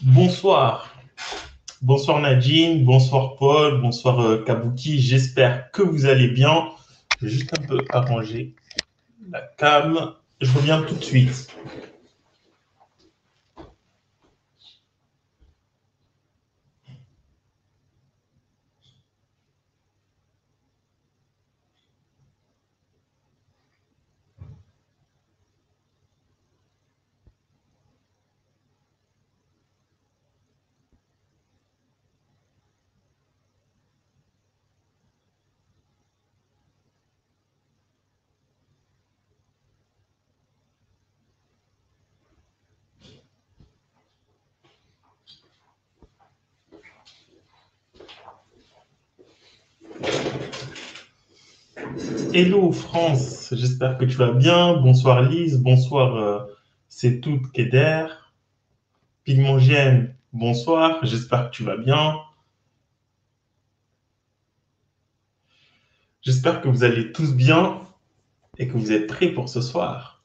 Bonsoir. Bonsoir Nadine, bonsoir Paul, bonsoir Kabuki. J'espère que vous allez bien. Je vais juste un peu arranger la cam. Je reviens tout de suite. Hello France, j'espère que tu vas bien. Bonsoir Lise, bonsoir C'est tout Keder. Pygmongienne, bonsoir, j'espère que tu vas bien. J'espère que vous allez tous bien et que vous êtes prêts pour ce soir.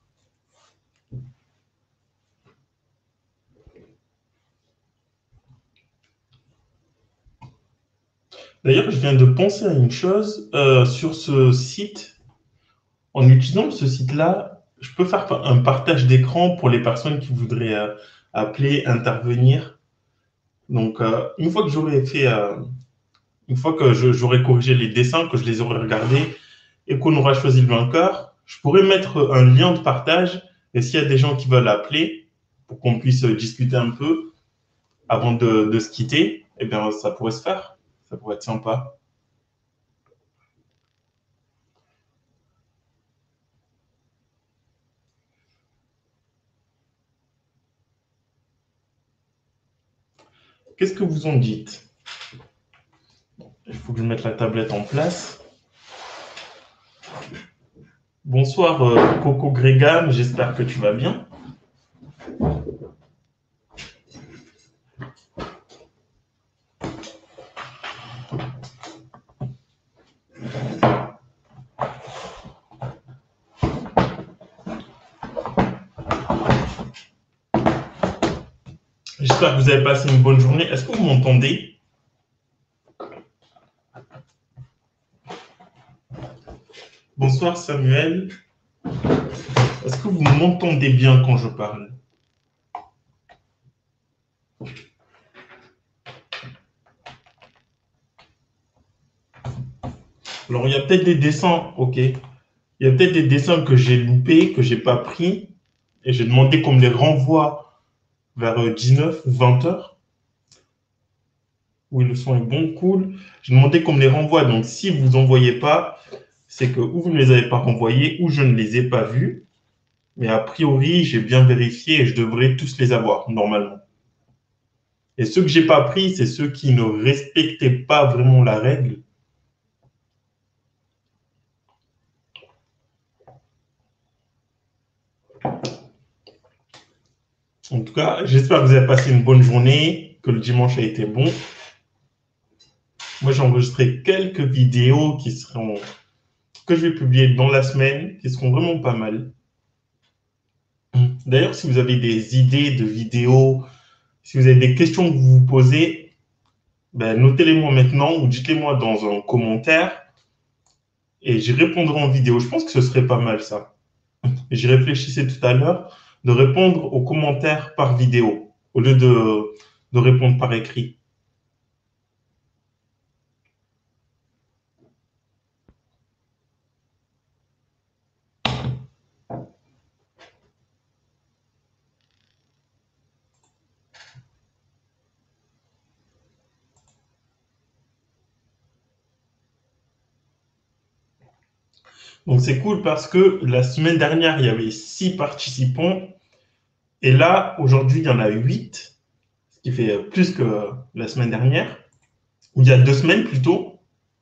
D'ailleurs, je viens de penser à une chose sur ce site. En utilisant ce site-là, je peux faire un partage d'écran pour les personnes qui voudraient appeler, intervenir. Donc, une fois que j'aurai corrigé les dessins, que je les aurai regardés et qu'on aura choisi le vainqueur, je pourrais mettre un lien de partage. Et s'il y a des gens qui veulent appeler pour qu'on puisse discuter un peu avant de se quitter, eh bien, ça pourrait se faire. Ça pourrait être sympa. Qu'est-ce que vous en dites? Il faut que je mette la tablette en place. Bonsoir Coco Grégam, j'espère que tu vas bien. J'espère que vous avez passé une bonne journée. Est-ce que vous m'entendez? Bonsoir Samuel. Est-ce que vous m'entendez bien quand je parle? Alors, il y a peut-être des dessins, ok. Il y a peut-être des dessins que j'ai loupés, que j'ai pas pris, et j'ai demandé qu'on me les renvoie vers 19 ou 20 heures. Oui, le son est bon, cool. J'ai demandé qu'on me les renvoie, donc si vous en voyez pas, c'est que ou vous ne les avez pas renvoyés, ou je ne les ai pas vus. Mais a priori, j'ai bien vérifié et je devrais tous les avoir, normalement. Et ceux que j'ai pas pris, c'est ceux qui ne respectaient pas vraiment la règle. En tout cas, j'espère que vous avez passé une bonne journée, que le dimanche a été bon. Moi, j'ai enregistré quelques vidéos que je vais publier dans la semaine, qui seront vraiment pas mal. D'ailleurs, si vous avez des idées de vidéos, si vous avez des questions que vous vous posez, ben, notez-les-moi maintenant ou dites-les-moi dans un commentaire et j'y répondrai en vidéo. Je pense que ce serait pas mal ça. J'y réfléchissais tout à l'heure de répondre aux commentaires par vidéo au lieu de répondre par écrit. Donc c'est cool parce que la semaine dernière, il y avait 6 participants et là, aujourd'hui, il y en a 8, ce qui fait plus que la semaine dernière, ou il y a 2 semaines plutôt.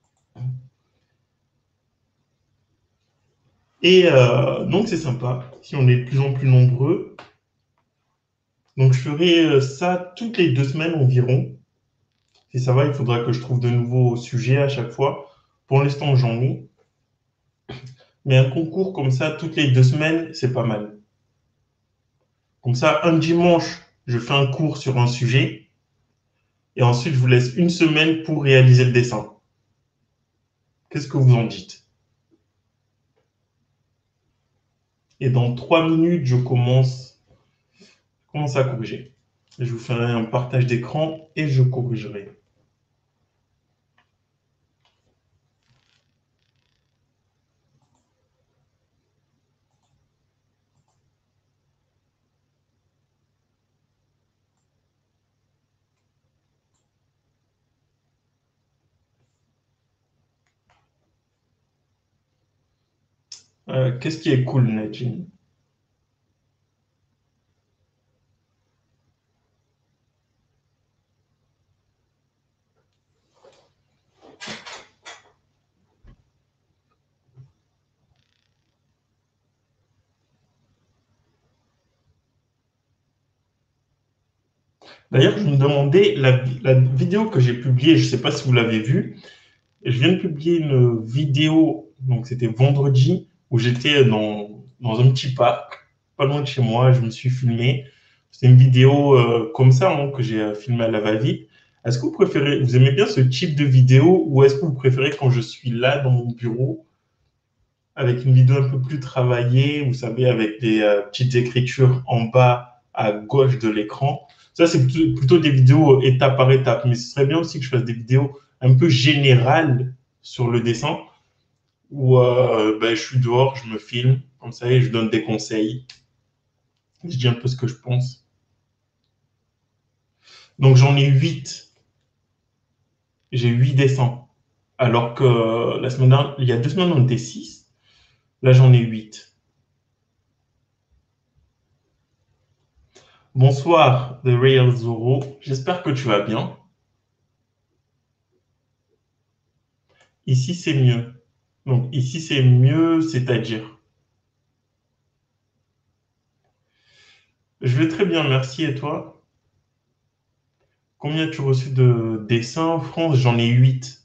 Et donc c'est sympa, si on est de plus en plus nombreux. Donc je ferai ça toutes les 2 semaines environ. Si ça va, il faudra que je trouve de nouveaux sujets à chaque fois. Pour l'instant, j'en ai. Mais un concours comme ça, toutes les 2 semaines, c'est pas mal. Comme ça, un dimanche, je fais un cours sur un sujet et ensuite je vous laisse une semaine pour réaliser le dessin. Qu'est-ce que vous en dites? Et dans 3 minutes, je commence à corriger. Je vous ferai un partage d'écran et je corrigerai. Qu'est-ce qui est cool, Nadine? D'ailleurs, je me demandais, la vidéo que j'ai publiée, je ne sais pas si vous l'avez vue, je viens de publier une vidéo, donc c'était vendredi, où j'étais dans un petit parc, pas loin de chez moi, je me suis filmé. C'est une vidéo comme ça hein, que j'ai filmée à la va-vite. Est-ce que vous préférez, vous aimez bien ce type de vidéo ou est-ce que vous préférez quand je suis là dans mon bureau avec une vidéo un peu plus travaillée, vous savez, avec des petites écritures en bas à gauche de l'écran? Ça, c'est plutôt des vidéos étape par étape, mais ce serait bien aussi que je fasse des vidéos un peu générales sur le dessin où ben, je suis dehors, je me filme, comme ça, et je donne des conseils. Je dis un peu ce que je pense. Donc, j'en ai 8. J'ai 8 dessins. Alors que la semaine dernière, il y a 2 semaines, on était 6. Là, j'en ai 8. Bonsoir, The Real Zoro. J'espère que tu vas bien. Ici, c'est mieux. Donc, ici, c'est mieux, c'est-à-dire. Je vais très bien, merci. Et toi? Combien as-tu reçu de dessins en France? J'en ai 8.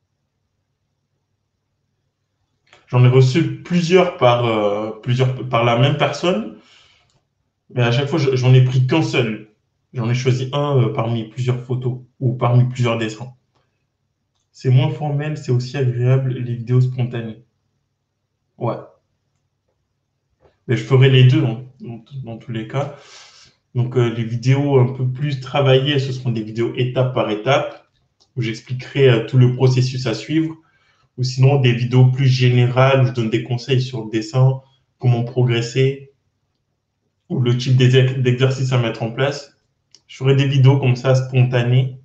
J'en ai reçu plusieurs par la même personne, mais à chaque fois, j'en ai pris qu'un seul. J'en ai choisi un parmi plusieurs photos ou parmi plusieurs dessins. C'est moins formel, c'est aussi agréable, les vidéos spontanées. Ouais, mais je ferai les deux hein, dans tous les cas. Donc, les vidéos un peu plus travaillées, ce seront des vidéos étape par étape, où j'expliquerai tout le processus à suivre, ou sinon des vidéos plus générales où je donne des conseils sur le dessin, comment progresser, ou le type d'exercice à mettre en place. Je ferai des vidéos comme ça, spontanées,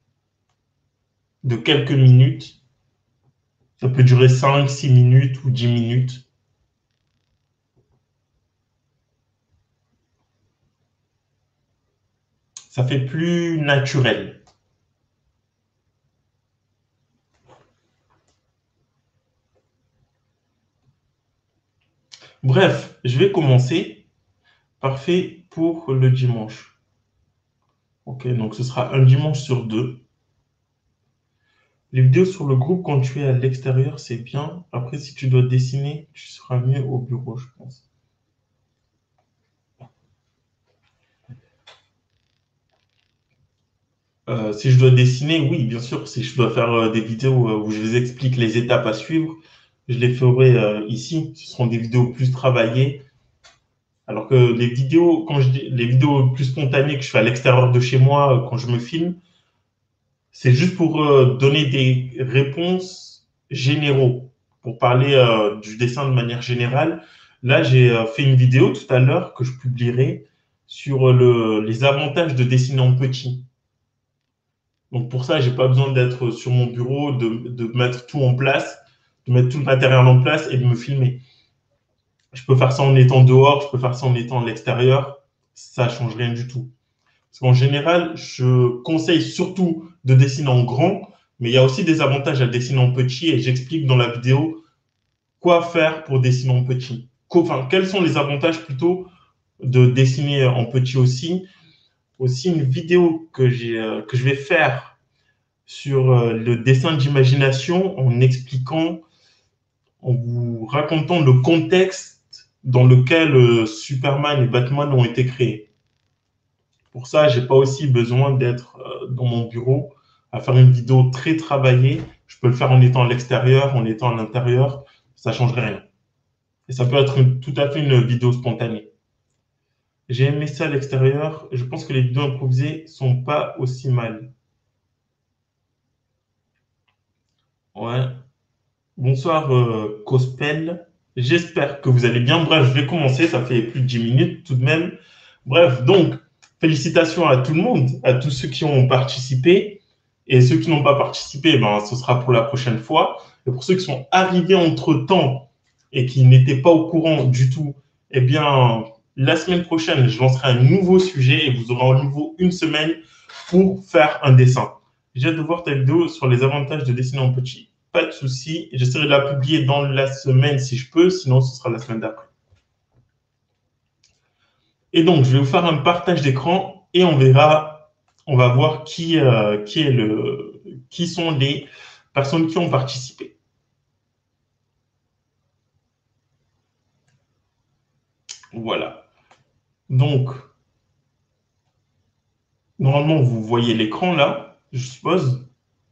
de quelques minutes. Ça peut durer 5, 6 minutes ou 10 minutes. Ça fait plus naturel. Bref, je vais commencer. Parfait pour le dimanche. Ok, donc ce sera un dimanche sur deux. Les vidéos sur le groupe quand tu es à l'extérieur, c'est bien. Après, si tu dois dessiner, tu seras mieux au bureau, je pense. Si je dois dessiner, oui, bien sûr. Si je dois faire des vidéos où je vous explique les étapes à suivre, je les ferai ici. Ce seront des vidéos plus travaillées. Alors que les vidéos, quand je dis les vidéos plus spontanées que je fais à l'extérieur de chez moi, quand je me filme, c'est juste pour donner des réponses généraux, pour parler du dessin de manière générale. Là, j'ai fait une vidéo tout à l'heure que je publierai sur les avantages de dessiner en petit. Donc pour ça, j'ai pas besoin d'être sur mon bureau, de mettre tout en place, de mettre tout le matériel en place et de me filmer. Je peux faire ça en étant dehors, je peux faire ça en étant à l'extérieur. Ça change rien du tout. Parce qu'en général, je conseille surtout de dessiner en grand, mais il y a aussi des avantages à dessiner en petit et j'explique dans la vidéo quoi faire pour dessiner en petit. Enfin, quels sont les avantages plutôt de dessiner en petit aussi. Aussi une vidéo que je vais faire sur le dessin d'imagination en expliquant, en vous racontant le contexte dans lequel Superman et Batman ont été créés. Pour ça, je n'ai pas aussi besoin d'être dans mon bureau à faire une vidéo très travaillée. Je peux le faire en étant à l'extérieur, en étant à l'intérieur. Ça ne change rien. Et ça peut être tout à fait une vidéo spontanée. J'ai aimé ça à l'extérieur. Je pense que les vidéos improvisées ne sont pas aussi mal. Ouais. Bonsoir, Cospel. J'espère que vous allez bien. Bref, je vais commencer. Ça fait plus de 10 minutes tout de même. Bref, donc, félicitations à tout le monde, à tous ceux qui ont participé. Et ceux qui n'ont pas participé, ben, ce sera pour la prochaine fois. Et pour ceux qui sont arrivés entre-temps et qui n'étaient pas au courant du tout, eh bien, la semaine prochaine, je lancerai un nouveau sujet et vous aurez à nouveau une semaine pour faire un dessin. J'ai hâte de voir ta vidéo sur les avantages de dessiner en petit. Pas de souci. J'essaierai de la publier dans la semaine si je peux, sinon ce sera la semaine d'après. Et donc, je vais vous faire un partage d'écran et on verra, on va voir qui sont les personnes qui ont participé. Voilà. Donc, normalement, vous voyez l'écran là, je suppose.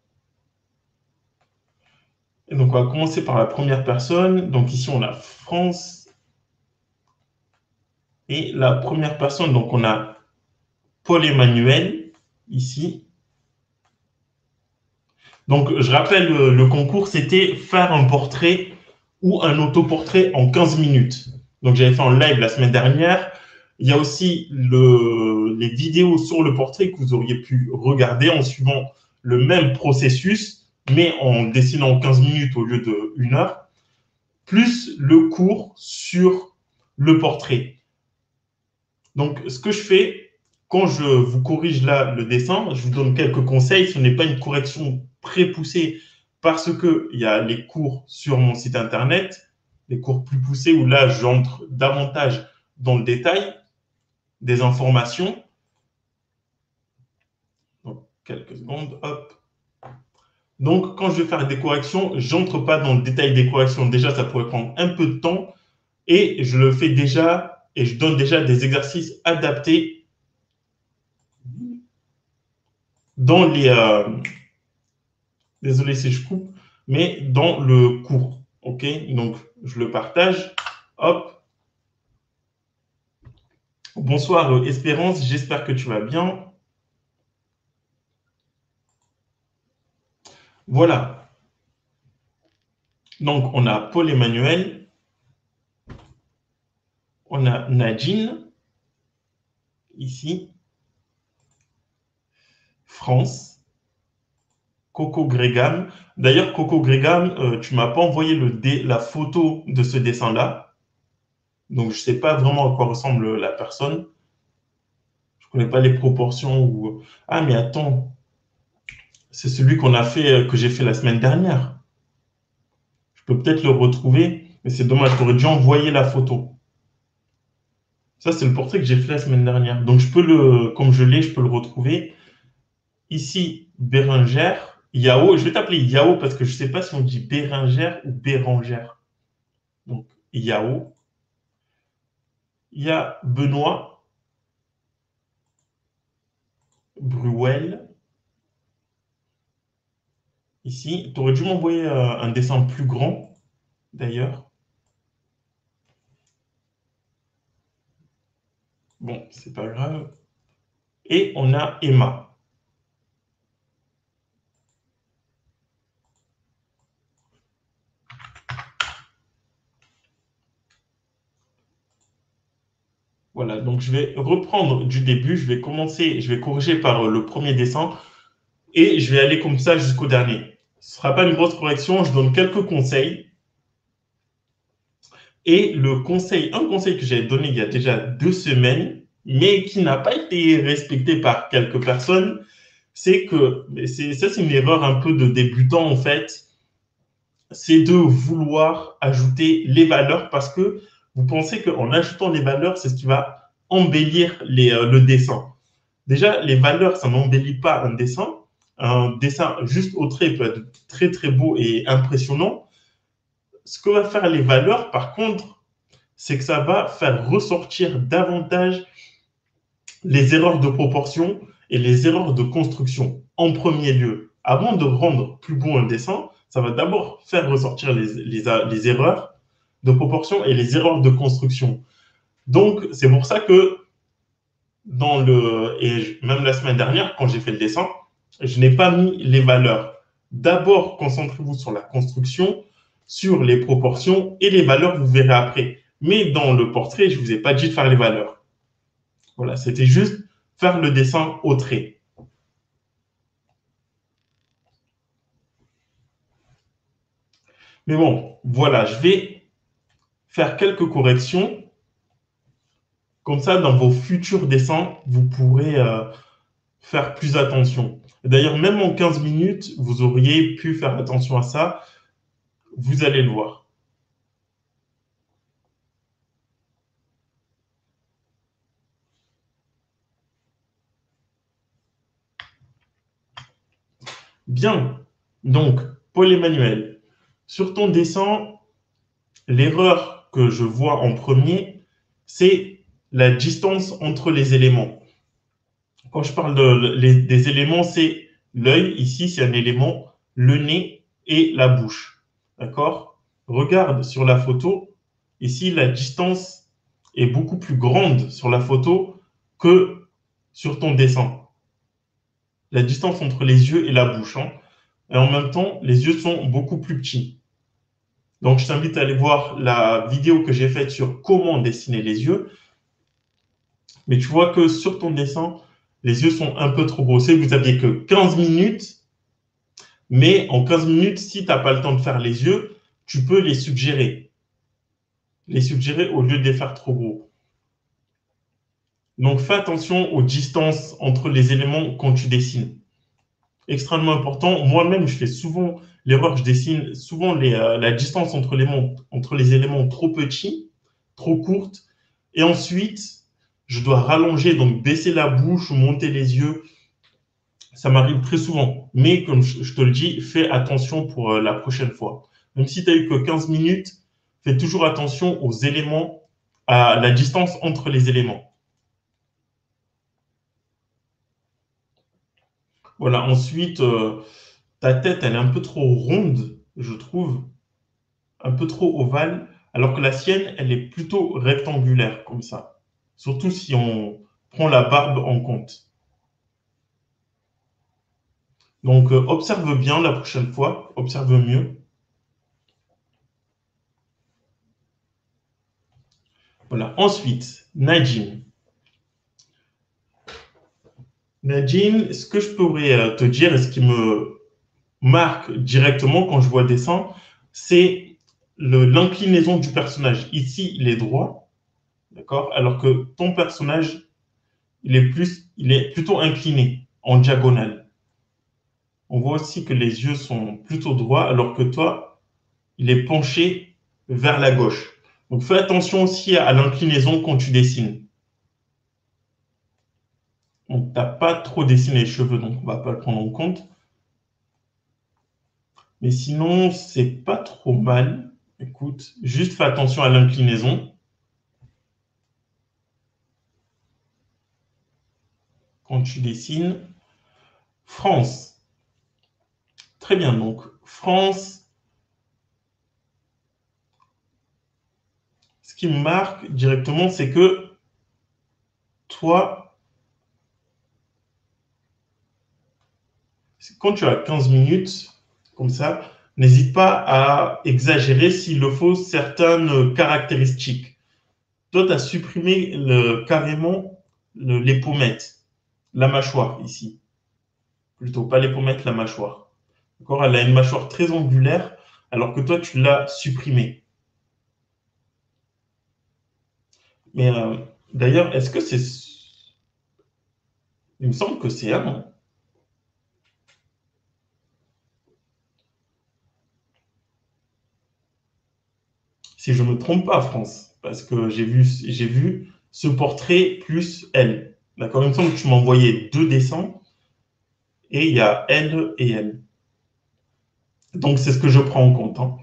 Et donc, on va commencer par la première personne. Donc, ici, on a France. Et la première personne, donc, on a Paul-Emmanuel, ici. Donc, je rappelle, le concours, c'était faire un portrait ou un autoportrait en 15 minutes. Donc, j'avais fait en live la semaine dernière. Il y a aussi les vidéos sur le portrait que vous auriez pu regarder en suivant le même processus, mais en dessinant 15 minutes au lieu de 1 heure, plus le cours sur le portrait. Donc, ce que je fais, quand je vous corrige là le dessin, je vous donne quelques conseils. Ce n'est pas une correction très poussée parce qu'il y a les cours sur mon site internet, les cours plus poussés où là, j'entre davantage dans le détail des informations. Donc, quelques secondes, hop. Donc, quand je vais faire des corrections, je n'entre pas dans le détail des corrections. Déjà, ça pourrait prendre un peu de temps et je le fais déjà et je donne déjà des exercices adaptés dans les... désolé si je coupe, mais dans le cours. OK? Donc, je le partage. Hop. Bonsoir, Espérance. J'espère que tu vas bien. Voilà. Donc, on a Paul-Emmanuel. On a Nadine. Ici. France. Coco Grégam. D'ailleurs, Coco Grégam, tu ne m'as pas envoyé la photo de ce dessin-là. Donc, je ne sais pas vraiment à quoi ressemble la personne. Je ne connais pas les proportions. Ah, mais attends. C'est celui qu'on a fait, que j'ai fait la semaine dernière. Je peux peut-être le retrouver, mais c'est dommage. J'aurais dû envoyer la photo. Ça, c'est le portrait que j'ai fait la semaine dernière. Donc, comme je l'ai, je peux le retrouver. Ici, Bérengère. Yao, je vais t'appeler Yao parce que je ne sais pas si on dit Bérengère ou Bérangère. Donc, Yao. Il y a Benoît. Bruel. Ici. Tu aurais dû m'envoyer un dessin plus grand, d'ailleurs. Bon, c'est pas grave. Et on a Emma. Voilà, donc je vais reprendre du début, je vais commencer, je vais corriger par le premier dessin et je vais aller comme ça jusqu'au dernier. Ce ne sera pas une grosse correction, je donne quelques conseils. Et un conseil que j'avais donné il y a déjà 2 semaines, mais qui n'a pas été respecté par quelques personnes, c'est que, ça c'est une erreur un peu de débutant en fait, c'est de vouloir ajouter les valeurs parce que vous pensez qu'en ajoutant les valeurs, c'est ce qui va embellir le dessin. Déjà, les valeurs, ça n'embellit pas un dessin. Un dessin juste au trait peut être très très beau et impressionnant. Ce que va faire les valeurs, par contre, c'est que ça va faire ressortir davantage les erreurs de proportion et les erreurs de construction en premier lieu. Avant de rendre plus beau un dessin, ça va d'abord faire ressortir les erreurs de proportion et les erreurs de construction. Donc, c'est pour ça que et même la semaine dernière, quand j'ai fait le dessin, je n'ai pas mis les valeurs. D'abord, concentrez-vous sur la construction, sur les proportions et les valeurs, vous verrez après. Mais dans le portrait, je ne vous ai pas dit de faire les valeurs. Voilà, c'était juste faire le dessin au trait. Mais bon, voilà, je vais faire quelques corrections. Comme ça, dans vos futurs dessins, vous pourrez faire plus attention. D'ailleurs, même en 15 minutes, vous auriez pu faire attention à ça. Vous allez le voir. Bien. Donc, Paul-Emmanuel, sur ton dessin, l'erreur que je vois en premier, c'est la distance entre les éléments. Quand je parle des éléments, c'est l'œil, ici c'est un élément, le nez et la bouche. D'accord? Regarde sur la photo, ici la distance est beaucoup plus grande sur la photo que sur ton dessin. La distance entre les yeux et la bouche. Hein. Et en même temps, les yeux sont beaucoup plus petits. Donc, je t'invite à aller voir la vidéo que j'ai faite sur comment dessiner les yeux. Mais tu vois que sur ton dessin, les yeux sont un peu trop grossés. Vous n'aviez que 15 minutes. Mais en 15 minutes, si tu n'as pas le temps de faire les yeux, tu peux les suggérer. Les suggérer au lieu de les faire trop gros. Donc, fais attention aux distances entre les éléments quand tu dessines. Extrêmement important. Moi-même, je fais souvent l'erreur, je dessine souvent la distance entre les éléments trop petits, trop courtes. Et ensuite, je dois rallonger, donc baisser la bouche ou monter les yeux. Ça m'arrive très souvent. Mais comme je te le dis, fais attention pour la prochaine fois. Même si tu n'as eu que 15 minutes, fais toujours attention aux éléments, à la distance entre les éléments. Voilà, ensuite, ta tête, elle est un peu trop ronde, je trouve, un peu trop ovale, alors que la sienne, elle est plutôt rectangulaire, comme ça. Surtout si on prend la barbe en compte. Donc, observe bien la prochaine fois, observe mieux. Voilà. Ensuite, Najim. Najim, ce que je pourrais te dire et ce qui me marque directement quand je vois le dessin, c'est l'inclinaison du personnage. Ici, il est droit, d'accord? Alors que ton personnage, il est plutôt incliné, en diagonale. On voit aussi que les yeux sont plutôt droits, alors que toi, il est penché vers la gauche. Donc fais attention aussi à l'inclinaison quand tu dessines. Donc, tu n'as pas trop dessiné les cheveux, donc on ne va pas le prendre en compte. Mais sinon, c'est pas trop mal. Écoute, juste fais attention à l'inclinaison. Quand tu dessines. France. Très bien, donc France, ce qui me marque directement, c'est que toi, quand tu as 15 minutes, comme ça, n'hésite pas à exagérer s'il le faut certaines caractéristiques. Toi, tu as supprimé carrément les pommettes, la mâchoire ici. Plutôt pas les pommettes, la mâchoire. D'accord? Elle a une mâchoire très angulaire, alors que toi, tu l'as supprimée. Mais d'ailleurs, est-ce que c'est... Il me semble que c'est un, non? Si je ne me trompe pas, France, parce que j'ai vu ce portrait plus elle. D'accord? Il me semble que tu m'as envoyé deux dessins et il y a elle et elle. Donc, c'est ce que je prends en compte. Hein.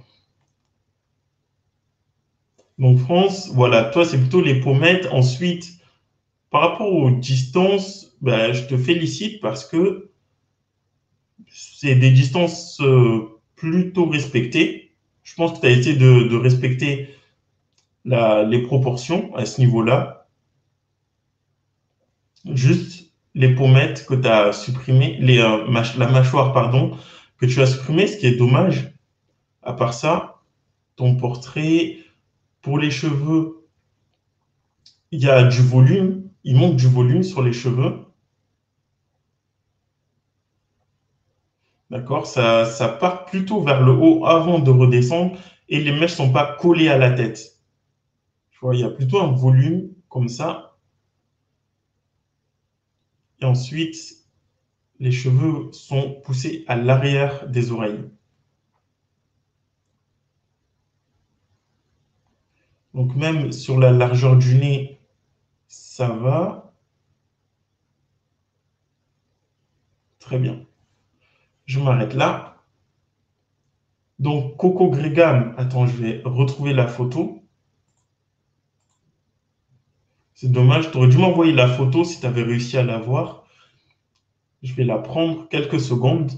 Donc, France, voilà, toi, c'est plutôt les pommettes. Ensuite, Par rapport aux distances, ben, je te félicite parce que c'est des distances plutôt respectées. Je pense que tu as essayé de respecter les proportions à ce niveau-là. Juste les pommettes que tu as supprimées, la mâchoire, pardon, que tu as supprimée, ce qui est dommage. À part ça, ton portrait, pour les cheveux, il y a du volume, il manque du volume sur les cheveux. D'accord? Ça part plutôt vers le haut avant de redescendre et les mèches ne sont pas collées à la tête. Tu vois, il y a plutôt un volume comme ça. Et ensuite, les cheveux sont poussés à l'arrière des oreilles. Donc même sur la largeur du nez, ça va. Très bien. Je m'arrête là. Donc Coco Grégam, attends, je vais retrouver la photo. C'est dommage, tu aurais dû m'envoyer la photo si tu avais réussi à la voir. Je vais la prendre quelques secondes.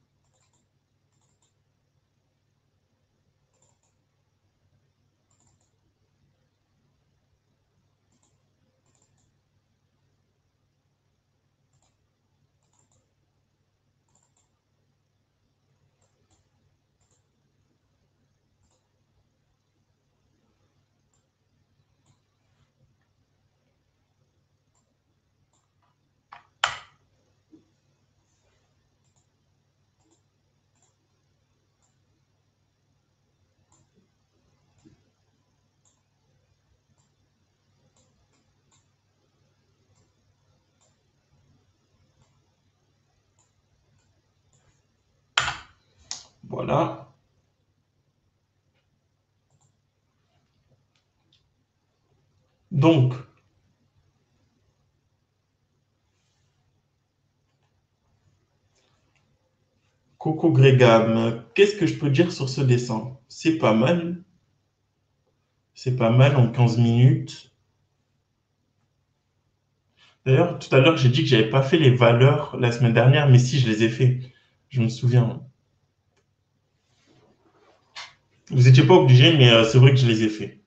Voilà. Donc, Coco Grégam, qu'est-ce que je peux dire sur ce dessin? C'est pas mal. C'est pas mal en 15 minutes. D'ailleurs, tout à l'heure, j'ai dit que j'avais pas fait les valeurs la semaine dernière, mais si, je les ai fait. Je me souviens. Vous n'étiez pas obligé, mais c'est vrai que je les ai fait.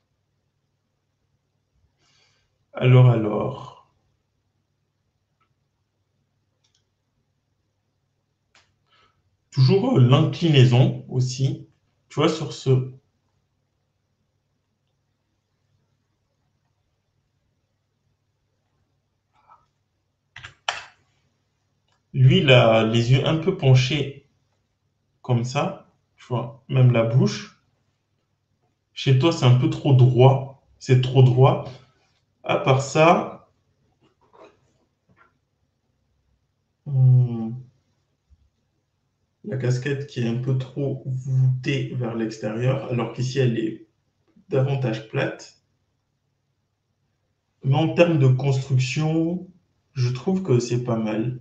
Alors. Toujours l'inclinaison aussi. Tu vois, sur ce. Lui, il a les yeux un peu penchés comme ça. Tu vois, même la bouche. Chez toi, c'est un peu trop droit. C'est trop droit. À part ça, hmm, la casquette qui est un peu trop voûtée vers l'extérieur, alors qu'ici, elle est davantage plate. Mais en termes de construction, je trouve que c'est pas mal.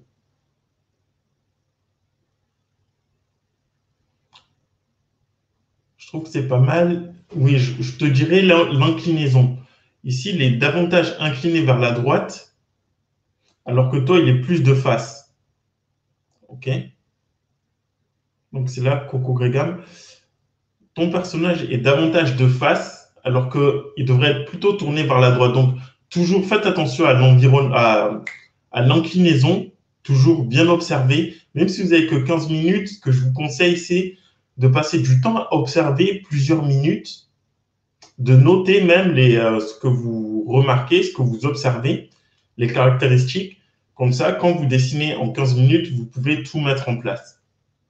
Je trouve que c'est pas mal. Oui, je te dirais l'inclinaison. Ici, il est davantage incliné vers la droite, alors que toi, il est plus de face. OK? Donc, c'est là, Coco Grégam. Ton personnage est davantage de face, alors qu'il devrait être plutôt tourné vers la droite. Donc, toujours faites attention à à l'inclinaison, toujours bien observer. Même si vous n'avez que 15 minutes, ce que je vous conseille, c'est de passer du temps à observer plusieurs minutes, de noter même ce que vous remarquez, ce que vous observez, les caractéristiques. Comme ça, quand vous dessinez en 15 minutes, vous pouvez tout mettre en place.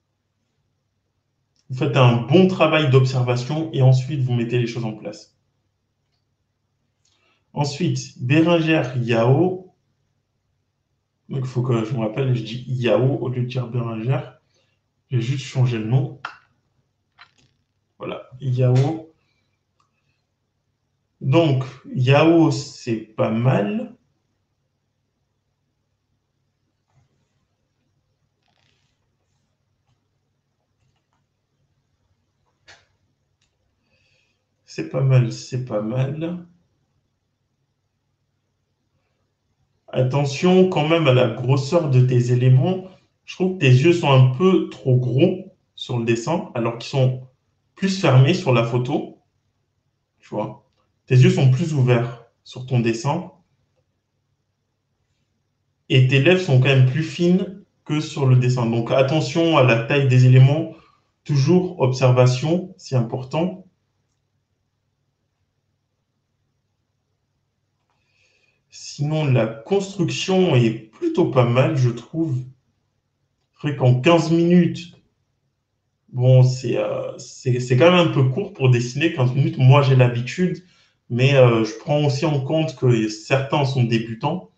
Vous faites un bon travail d'observation et ensuite vous mettez les choses en place. Ensuite, Bérengère Yao. Donc, il faut que je me rappelle, je dis Yao au lieu de dire Bérengère. J'ai juste changé le nom. Voilà, Yao. Donc, Yao, c'est pas mal. C'est pas mal, c'est pas mal. Attention quand même à la grosseur de tes éléments. Je trouve que tes yeux sont un peu trop gros sur le dessin, alors qu'ils sont plus fermés sur la photo. Tu vois. Tes yeux sont plus ouverts sur ton dessin. Et tes lèvres sont quand même plus fines que sur le dessin. Donc attention à la taille des éléments. Toujours observation, c'est important. Sinon, la construction est plutôt pas mal, je trouve. C'est vrai qu'en 15 minutes, bon, c'est quand même un peu court pour dessiner. 15 minutes, moi j'ai l'habitude, mais je prends aussi en compte que certains sont débutants.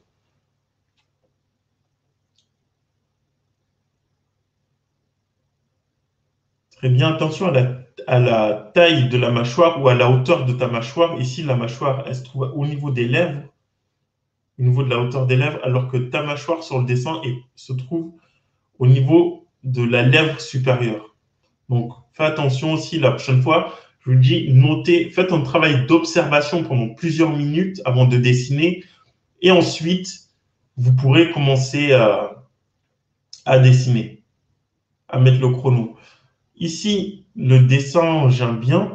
Très bien, attention à la taille de la mâchoire ou à la hauteur de ta mâchoire. Ici, la mâchoire, elle se trouve au niveau des lèvres, au niveau de la hauteur des lèvres, alors que ta mâchoire sur le dessin se trouve au niveau de la lèvre supérieure. Donc, fais attention aussi la prochaine fois. Je vous dis, notez, faites un travail d'observation pendant plusieurs minutes avant de dessiner. Et ensuite, vous pourrez commencer à dessiner, à mettre le chrono. Ici, le dessin, j'aime bien.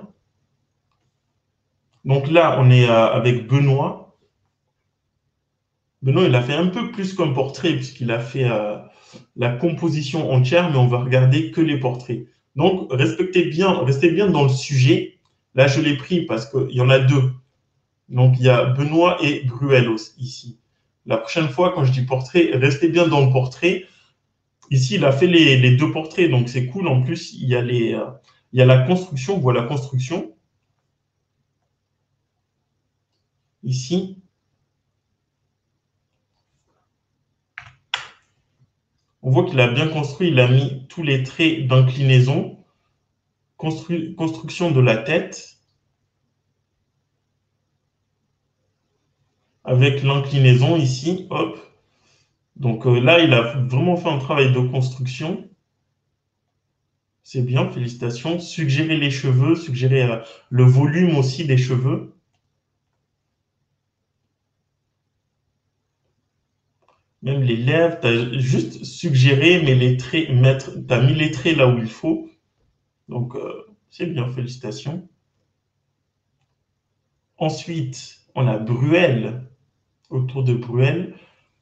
Donc là, on est avec Benoît. Benoît, il a fait un peu plus qu'un portrait, puisqu'il a fait la composition entière, mais on va regarder que les portraits. Donc, restez bien dans le sujet. Là, je l'ai pris parce qu'il y en a deux. Donc, il y a Benoît et Bruel ici. La prochaine fois, quand je dis portrait, restez bien dans le portrait. Ici, il a fait les deux portraits, donc c'est cool. En plus, il y a la construction, on voit la construction ici. On voit qu'il a bien construit, il a mis tous les traits d'inclinaison, construction de la tête, avec l'inclinaison ici, hop. Donc là, il a vraiment fait un travail de construction. C'est bien, félicitations. Suggérer les cheveux, suggérer le volume aussi des cheveux. Même les lèvres, tu as juste suggéré, mais les traits, tu as mis les traits là où il faut. Donc, c'est bien, félicitations. Ensuite, on a Bruel, autour de Bruel.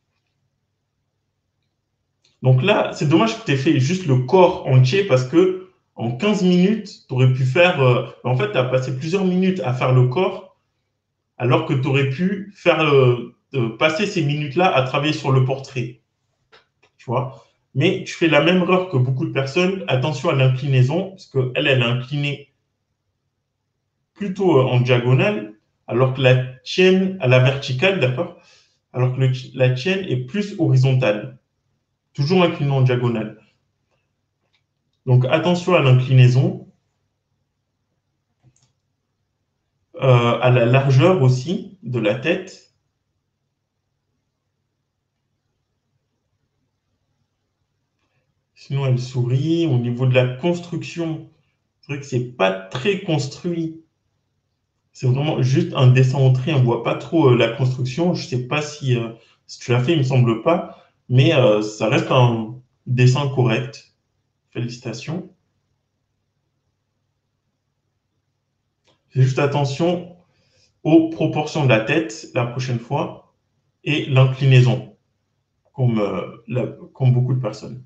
Donc là, c'est dommage que tu aies fait juste le corps entier parce que en 15 minutes, tu aurais pu faire. En fait, tu as passé plusieurs minutes à faire le corps alors que tu aurais pu faire, passer ces minutes-là à travailler sur le portrait. Tu vois. Mais tu fais la même erreur que beaucoup de personnes. Attention à l'inclinaison, parce qu'elle, elle est inclinée plutôt en diagonale, alors que la tienne à la verticale, d'accord? Alors que la tienne est plus horizontale, toujours inclinée en diagonale. Donc attention à l'inclinaison, à la largeur aussi de la tête. Sinon, elle sourit. Au niveau de la construction, c'est vrai que c'est pas très construit. C'est vraiment juste un dessin en trait. On ne voit pas trop la construction. Je ne sais pas si tu l'as fait, il me semble pas. Mais ça reste un dessin correct. Félicitations. Fais juste attention aux proportions de la tête la prochaine fois et l'inclinaison, comme beaucoup de personnes.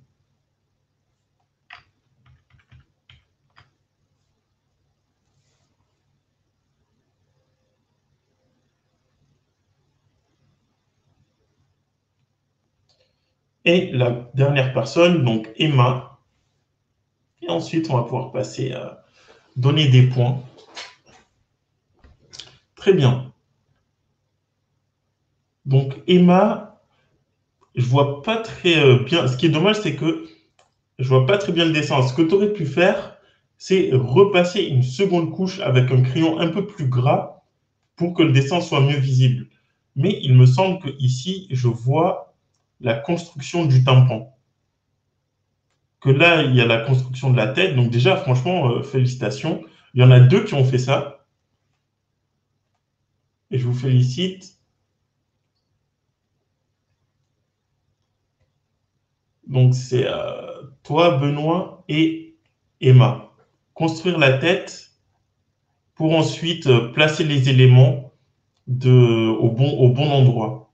Et la dernière personne, donc Emma. Et ensuite, on va pouvoir passer à donner des points. Très bien. Donc Emma, je vois pas très bien. Ce qui est dommage, c'est que je vois pas très bien le dessin. Ce que tu aurais pu faire, c'est repasser une seconde couche avec un crayon un peu plus gras pour que le dessin soit mieux visible. Mais il me semble que ici, je vois la construction du tympan. Que là, il y a la construction de la tête. Donc déjà, franchement, félicitations. Il y en a deux qui ont fait ça. Et je vous félicite. Donc, c'est toi, Benoît et Emma. Construire la tête pour ensuite placer les éléments au bon endroit.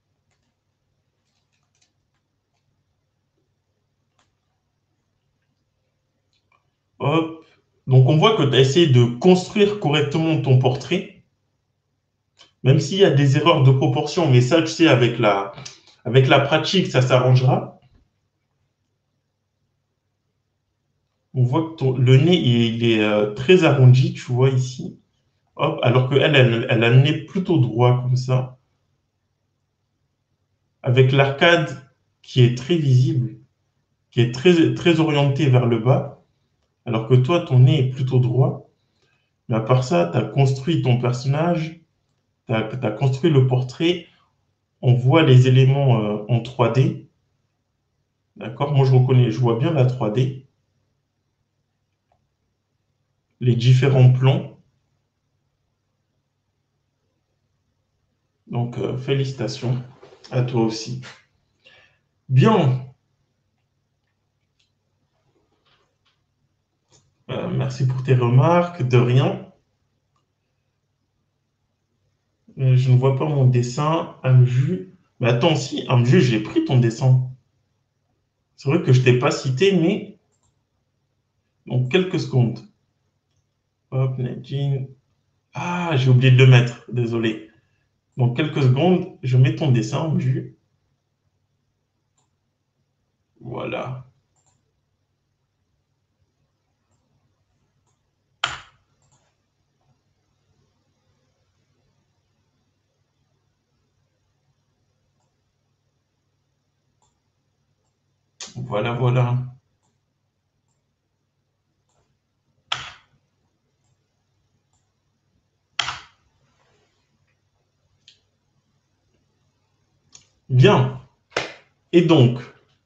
Hop. Donc, on voit que tu as essayé de construire correctement ton portrait, même s'il y a des erreurs de proportion, mais ça, tu sais, avec la pratique, ça s'arrangera. On voit que le nez, il est très arrondi, tu vois ici. Hop, alors qu'elle, elle a le nez plutôt droit, comme ça, avec l'arcade qui est très visible, qui est très orienté vers le bas, alors que toi, ton nez est plutôt droit. Mais à part ça, tu as construit ton personnage, tu as construit le portrait, on voit les éléments en 3D. D'accord? Moi, je vois bien la 3D, les différents plans. Donc, félicitations à toi aussi. Bien, merci pour tes remarques, de rien. Je ne vois pas mon dessin, Amju. Mais attends, si, Amju, j'ai pris ton dessin. C'est vrai que je ne t'ai pas cité, mais donc quelques secondes. Hop, Nadine. Ah, j'ai oublié de le mettre, désolé. Donc quelques secondes, je mets ton dessin, Amju. Voilà. Voilà, voilà. Bien. Et donc,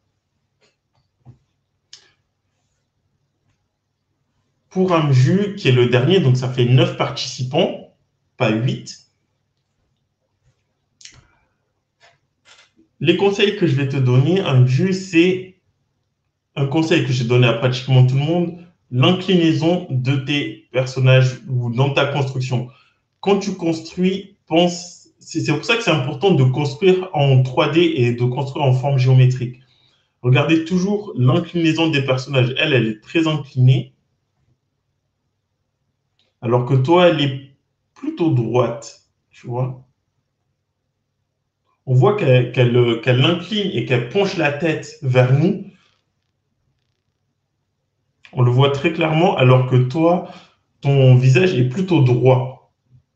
pour Amju, qui est le dernier, donc ça fait 9 participants, pas 8. Les conseils que je vais te donner, Amju, c'est un conseil que j'ai donné à pratiquement tout le monde, l'inclinaison de tes personnages ou dans ta construction. Quand tu construis, pense, c'est pour ça que c'est important de construire en 3D et de construire en forme géométrique. Regardez toujours l'inclinaison des personnages. Elle est très inclinée, alors que toi, elle est plutôt droite, tu vois. On voit qu'elle incline et qu'elle penche la tête vers nous. On le voit très clairement, alors que toi, ton visage est plutôt droit.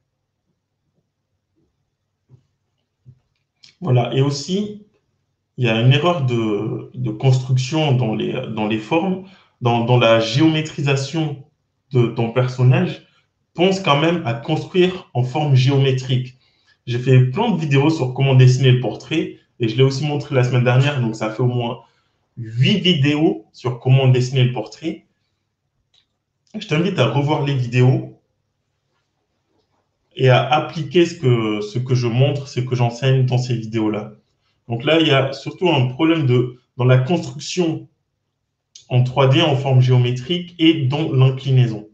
Voilà. Et aussi, il y a une erreur de construction dans les formes, dans la géométrisation de ton personnage. Pense quand même à construire en forme géométrique. J'ai fait plein de vidéos sur comment dessiner le portrait et je l'ai aussi montré la semaine dernière, donc ça fait au moins 8 vidéos sur comment dessiner le portrait. Je t'invite à revoir les vidéos et à appliquer ce que je montre, ce que j'enseigne dans ces vidéos-là. Donc là, il y a surtout un problème dans la construction en 3D, en forme géométrique et dans l'inclinaison.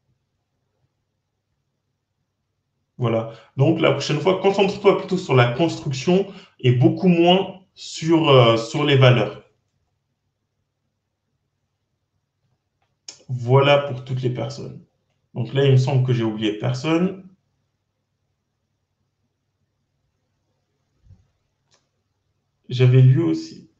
Voilà. Donc la prochaine fois, concentre-toi plutôt sur la construction et beaucoup moins sur les valeurs. Voilà pour toutes les personnes. Donc là, il me semble que j'ai oublié personne. J'avais lu aussi.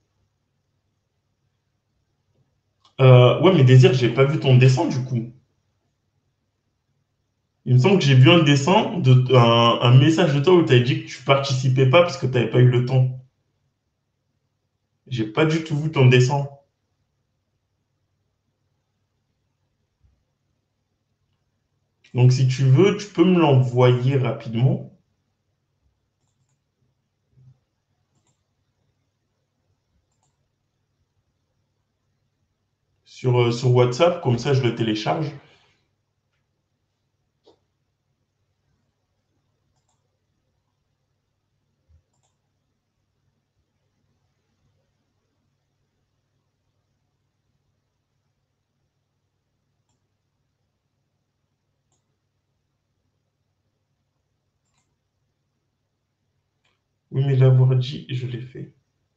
Ouais, mais Désir, j'ai pas vu ton dessin du coup. Il me semble que j'ai vu un dessin, un message de toi où tu as dit que tu participais pas parce que tu n'avais pas eu le temps. J'ai pas du tout vu ton dessin. Donc si tu veux, tu peux me l'envoyer rapidement sur WhatsApp, comme ça je le télécharge. Oui, mais l'avoir dit, je l'ai fait.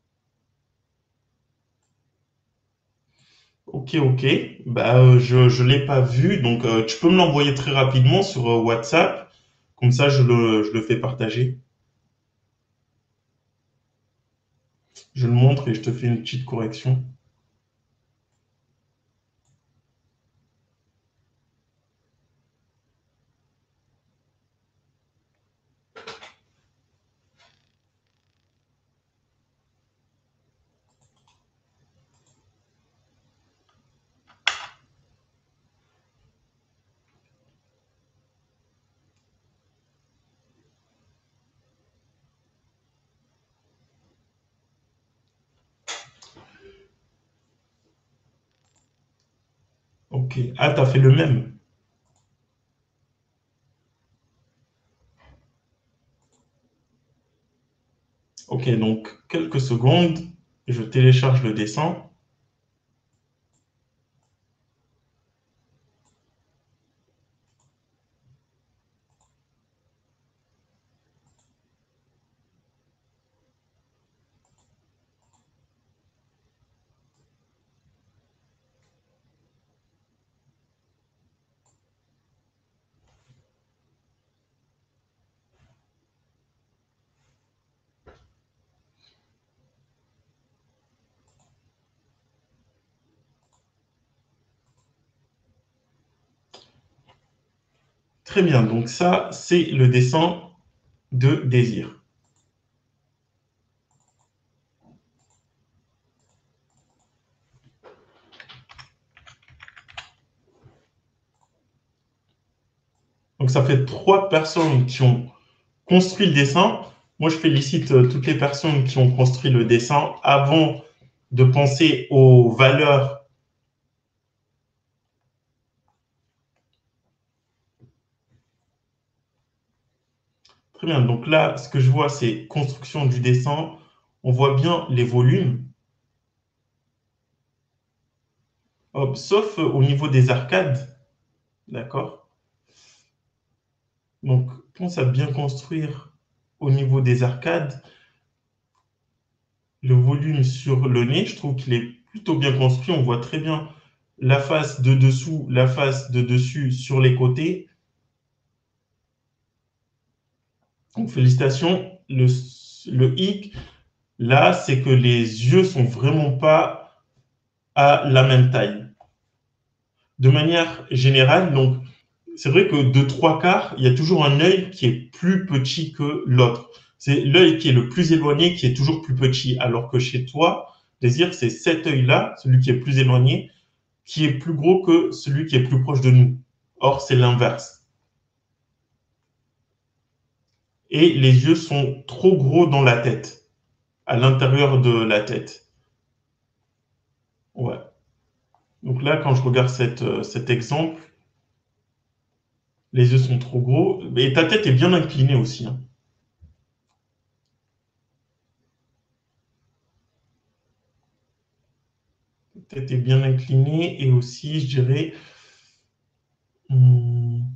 Ok, ok. Bah, je l'ai pas vu, donc tu peux me l'envoyer très rapidement sur WhatsApp. Comme ça, je le fais partager. Je le montre et je te fais une petite correction. Ok. Ah, t'as fait le même. Ok, donc quelques secondes. Je télécharge le dessin. Très bien. Donc ça, c'est le dessin de Désir. Donc ça fait 3 personnes qui ont construit le dessin. Moi, je félicite toutes les personnes qui ont construit le dessin avant de penser aux valeurs. Très bien. Donc là, ce que je vois, c'est construction du dessin. On voit bien les volumes. Hop, sauf au niveau des arcades. D'accord? Donc, pense à bien construire au niveau des arcades. Le volume sur le nez, je trouve qu'il est plutôt bien construit. On voit très bien la face de dessous, la face de dessus sur les côtés. Donc, félicitations. Le hic, là, c'est que les yeux sont vraiment pas à la même taille. De manière générale, donc, c'est vrai que de trois quarts, il y a toujours un œil qui est plus petit que l'autre. C'est l'œil qui est le plus éloigné qui est toujours plus petit, alors que chez toi, Désir, c'est cet œil-là, celui qui est plus éloigné, qui est plus gros que celui qui est plus proche de nous. Or, c'est l'inverse. Et les yeux sont trop gros dans la tête, à l'intérieur de la tête. Ouais. Donc là, quand je regarde cet exemple, les yeux sont trop gros. Et ta tête est bien inclinée aussi, hein. Ta tête est bien inclinée et aussi, je dirais, hmm,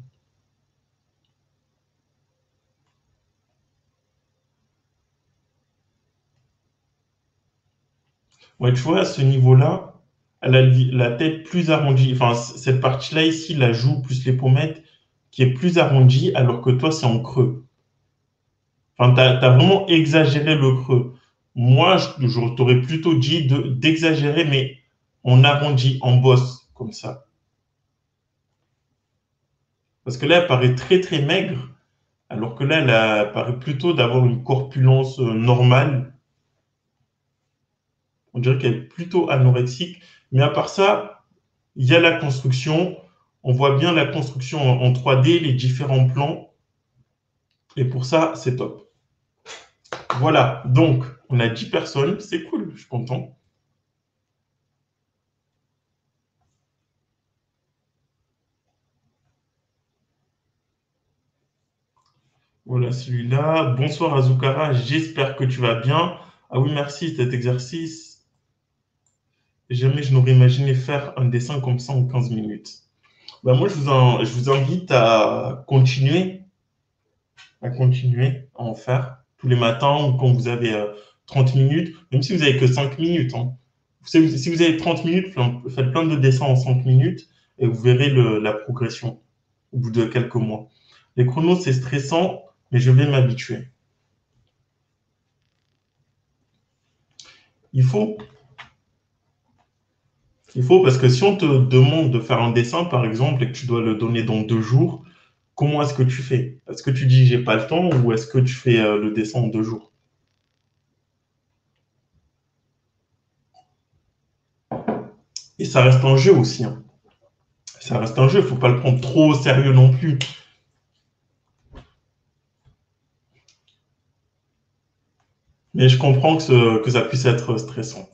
ouais, tu vois, à ce niveau-là, elle a la tête plus arrondie. Enfin, cette partie-là ici, la joue plus les pommettes, qui est plus arrondie, alors que toi, c'est en creux. Enfin, tu as vraiment exagéré le creux. Moi, je t'aurais plutôt dit d'exagérer, mais en arrondi, en bosse, comme ça. Parce que là, elle paraît très très maigre, alors que là, paraît plutôt d'avoir une corpulence normale. On dirait qu'elle est plutôt anorexique. Mais à part ça, il y a la construction. On voit bien la construction en 3D, les différents plans. Et pour ça, c'est top. Voilà, donc on a 10 personnes. C'est cool, je suis content. Voilà celui-là. Bonsoir Azukara, j'espère que tu vas bien. Ah oui, merci cet exercice. Jamais je n'aurais imaginé faire un dessin comme ça en 15 minutes. Ben moi, je vous invite à continuer à en faire. tous les matins ou quand vous avez 30 minutes, même si vous n'avez que 5 minutes. Hein. Si vous avez 30 minutes, faites plein de dessins en 5 minutes et vous verrez la progression au bout de quelques mois. Les chronos, c'est stressant, mais je vais m'habituer. Il faut, il faut, parce que si on te demande de faire un dessin, par exemple, et que tu dois le donner dans 2 jours, comment est-ce que tu fais? Est-ce que tu dis j'ai pas le temps ou est-ce que tu fais le dessin en 2 jours? Et ça reste un jeu aussi. Hein. Ça reste un jeu, il ne faut pas le prendre trop au sérieux non plus. Mais je comprends que ça puisse être stressant.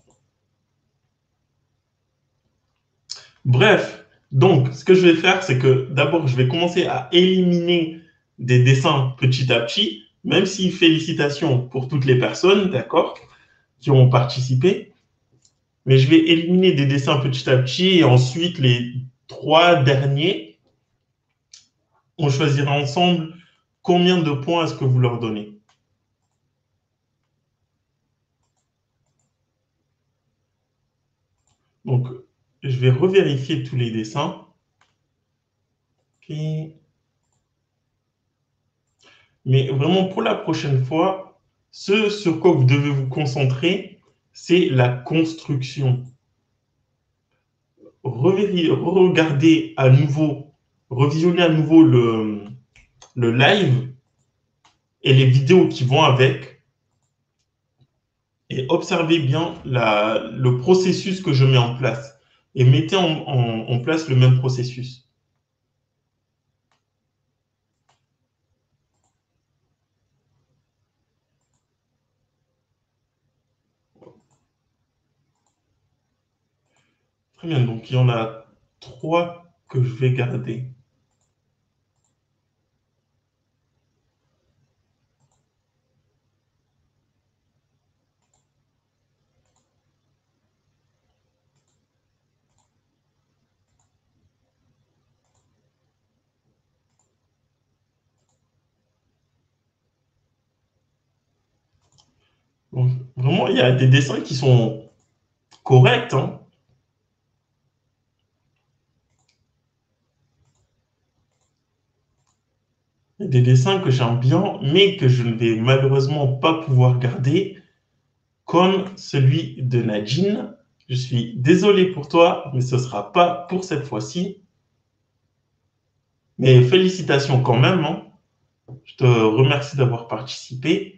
Bref, donc ce que je vais faire, c'est que d'abord, je vais commencer à éliminer des dessins petit à petit, même si félicitations pour toutes les personnes, d'accord, qui ont participé. Mais je vais éliminer des dessins petit à petit et ensuite les 3 derniers, on choisira ensemble combien de points est-ce que vous leur donnez. Donc, je vais revérifier tous les dessins. Okay. Mais vraiment, pour la prochaine fois, ce sur quoi vous devez vous concentrer, c'est la construction. Regardez à nouveau, revisionnez à nouveau le live et les vidéos qui vont avec et observez bien le processus que je mets en place et mettez en place le même processus. Très bien, donc il y en a 3 que je vais garder. Donc, vraiment, il y a des dessins qui sont corrects. Hein. Il y a des dessins que j'aime bien, mais que je ne vais malheureusement pas pouvoir garder, comme celui de Nadine. Je suis désolé pour toi, mais ce ne sera pas pour cette fois-ci. Mais félicitations quand même. Hein. Je te remercie d'avoir participé.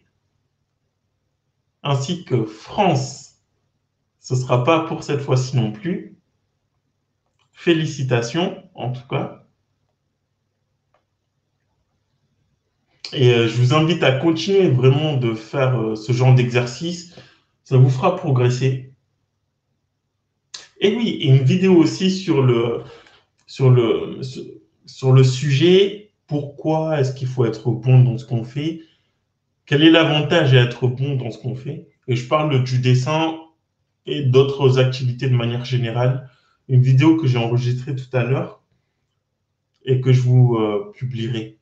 Ainsi que France, ce ne sera pas pour cette fois-ci non plus. Félicitations, en tout cas. Et je vous invite à continuer vraiment de faire ce genre d'exercice. Ça vous fera progresser. Et oui, et une vidéo aussi sur le, sur le sujet, pourquoi est-ce qu'il faut être bon dans ce qu'on fait, quel est l'avantage à être bon dans ce qu'on fait. Et je parle du dessin et d'autres activités de manière générale. Une vidéo que j'ai enregistrée tout à l'heure et que je vous publierai.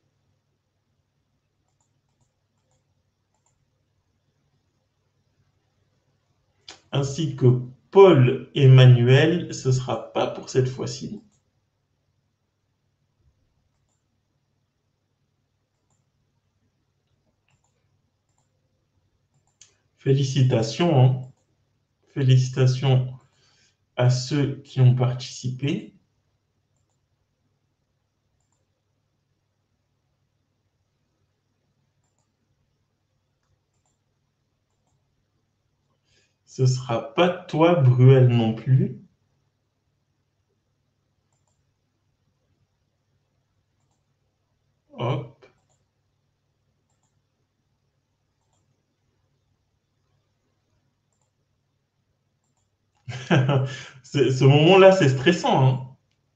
Ainsi que Paul Emmanuel, ce ne sera pas pour cette fois-ci. Félicitations, hein. Félicitations à ceux qui ont participé. Ce ne sera pas toi, Bruel, non plus. Hop. Ce moment-là, c'est stressant. Hein.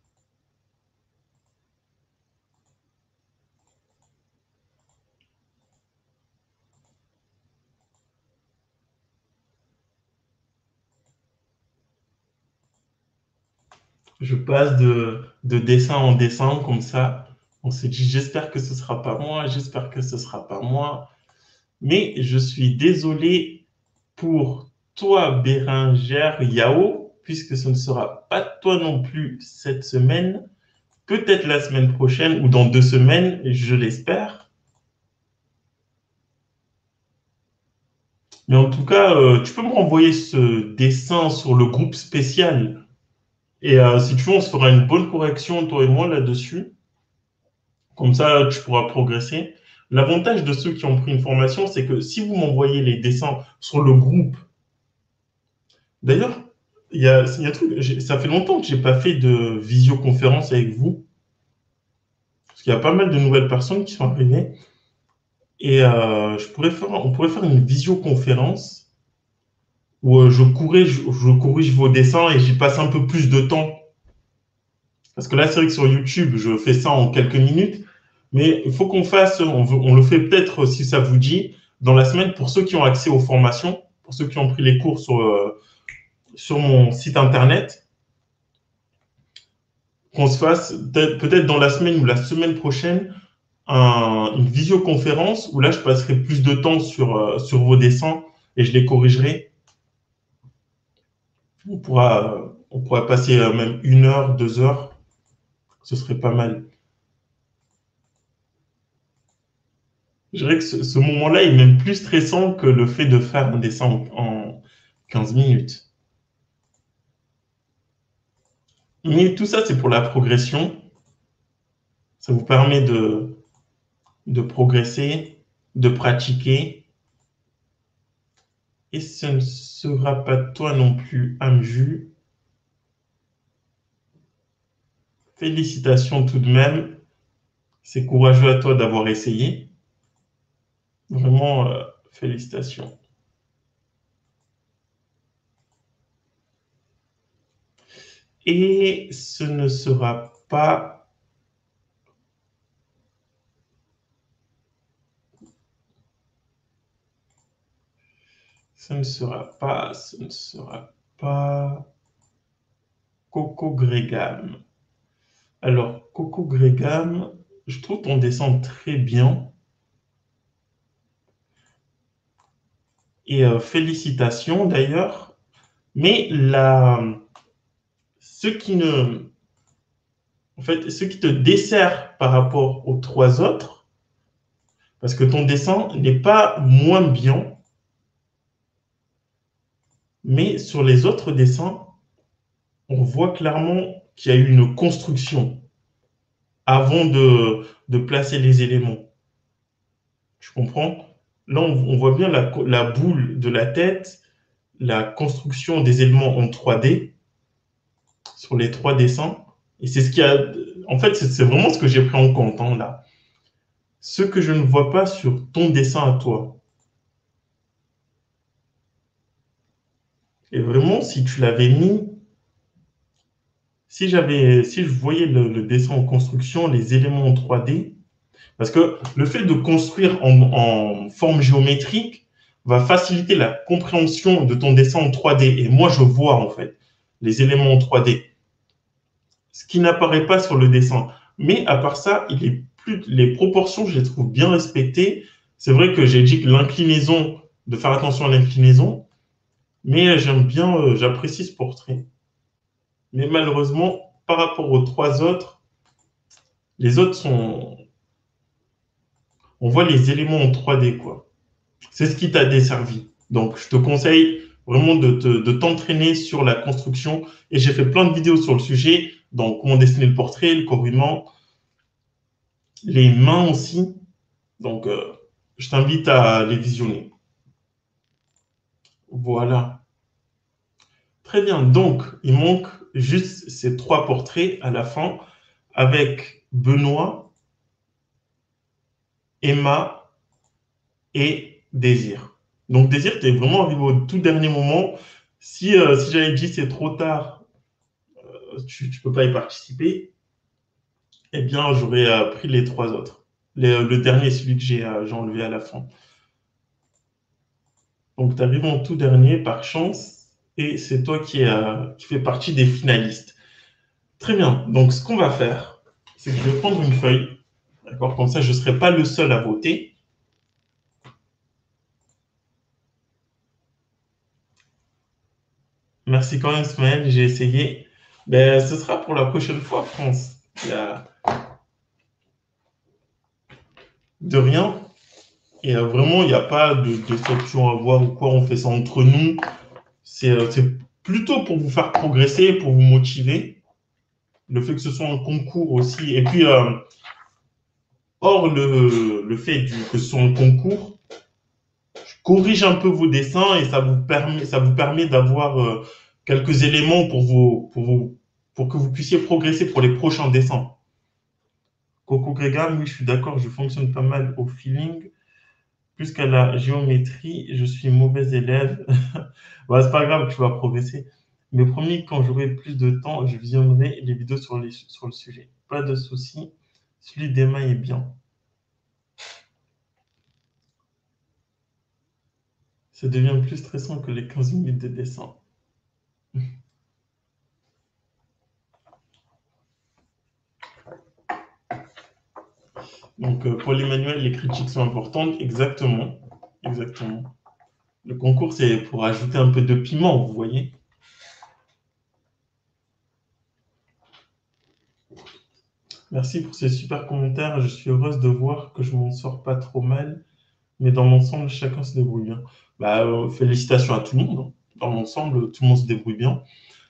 Je passe de dessin en dessin comme ça. On se dit, j'espère que ce ne sera pas moi, j'espère que ce ne sera pas moi. Mais je suis désolé pour toi, Bérengère Yao, puisque ce ne sera pas toi non plus cette semaine, peut-être la semaine prochaine ou dans 2 semaines, je l'espère. Mais en tout cas, tu peux me renvoyer ce dessin sur le groupe spécial. Et si tu veux, on se fera une bonne correction, toi et moi, là-dessus. Comme ça, tu pourras progresser. L'avantage de ceux qui ont pris une formation, c'est que si vous m'envoyez les dessins sur le groupe, d'ailleurs, il y a un truc, ça fait longtemps que je n'ai pas fait de visioconférence avec vous, parce qu'il y a pas mal de nouvelles personnes qui sont arrivées. Et on pourrait faire une visioconférence où je corrige vos dessins et j'y passe un peu plus de temps. Parce que là, c'est vrai que sur YouTube, je fais ça en quelques minutes, mais il faut qu'on fasse, on le fait peut-être si ça vous dit, dans la semaine pour ceux qui ont accès aux formations, pour ceux qui ont pris les cours sur mon site internet, qu'on se fasse peut-être dans la semaine ou la semaine prochaine une visioconférence où là, je passerai plus de temps sur vos dessins et je les corrigerai. On pourra passer même 1 heure, 2 heures, ce serait pas mal. Je dirais que ce moment-là est même plus stressant que le fait de faire un dessin en 15 minutes. Mais tout ça, c'est pour la progression. Ça vous permet de progresser, de pratiquer. Et ce ne sera pas toi non plus, Amju. Félicitations tout de même. C'est courageux à toi d'avoir essayé. Vraiment, félicitations. Et ce ne sera pas Coco Grégam. Alors, Coco Grégam, je trouve ton dessin très bien. Et félicitations d'ailleurs. Mais ce qui ne, en fait, ce qui te dessert par rapport aux 3 autres, parce que ton dessin n'est pas moins bien, mais sur les autres dessins, on voit clairement qu'il y a eu une construction avant de placer les éléments. Tu comprends? Là, on voit bien la boule de la tête, la construction des éléments en 3D sur les 3 dessins. Et c'est ce qui a. En fait, c'est vraiment ce que j'ai pris en compte hein, là. Ce que je ne vois pas sur ton dessin à toi. Et vraiment, si tu l'avais mis, si je voyais le dessin en construction, les éléments en 3D, parce que le fait de construire en forme géométrique va faciliter la compréhension de ton dessin en 3D. Et moi, je vois en fait les éléments en 3D, ce qui n'apparaît pas sur le dessin. Mais à part ça, les proportions, je les trouve bien respectées. C'est vrai que j'ai dit que l'inclinaison, de faire attention à l'inclinaison, mais j'aime bien, j'apprécie ce portrait. Mais malheureusement, par rapport aux 3 autres, les autres sont. On voit les éléments en 3D, quoi. C'est ce qui t'a desservi. Donc, je te conseille vraiment de t'entraîner sur la construction. Et j'ai fait plein de vidéos sur le sujet. Donc, comment dessiner le portrait, le corps humain, les mains aussi. Donc, je t'invite à les visionner. Voilà. Très bien. Donc, il manque juste ces 3 portraits à la fin avec Benoît, Emma et Désir. Donc, Désir, tu es vraiment arrivé au tout dernier moment. Si j'avais dit c'est trop tard, tu ne peux pas y participer, eh bien, j'aurais pris les 3 autres. Le dernier, celui que j'ai enlevé à la fin. Donc, tu arrives en tout dernier par chance et c'est toi qui fais partie des finalistes. Très bien. Donc, ce qu'on va faire, c'est que je vais prendre une feuille. D'accord? Comme ça, je ne serai pas le seul à voter. Merci quand même, Smaël, j'ai essayé. Ben, ce sera pour la prochaine fois, France. Il y a de rien. Et vraiment, il n'y a pas de déception à voir ou quoi. On fait ça entre nous. C'est plutôt pour vous faire progresser, pour vous motiver. Le fait que ce soit un concours aussi. Et puis, hors le fait que ce soit un concours, je corrige un peu vos dessins et ça vous permet d'avoir quelques éléments pour que vous puissiez progresser pour les prochains dessins. Coco Grégam, oui, je suis d'accord, je fonctionne pas mal au feeling. Plus qu'à la géométrie, je suis mauvais élève. Bah, c'est pas grave, tu vas progresser. Mais promis, quand j'aurai plus de temps, je visionnerai les vidéos sur le sujet. Pas de souci. Celui d'Emma est bien. Ça devient plus stressant que les 15 minutes de dessin. Donc, Paul Emmanuel, les critiques sont importantes. Exactement. Exactement. Le concours, c'est pour ajouter un peu de piment, vous voyez. Merci pour ces super commentaires. Je suis heureuse de voir que je m'en sors pas trop mal. Mais dans l'ensemble, chacun se débrouille bien. Bah, félicitations à tout le monde, hein. Dans l'ensemble, tout le monde se débrouille bien.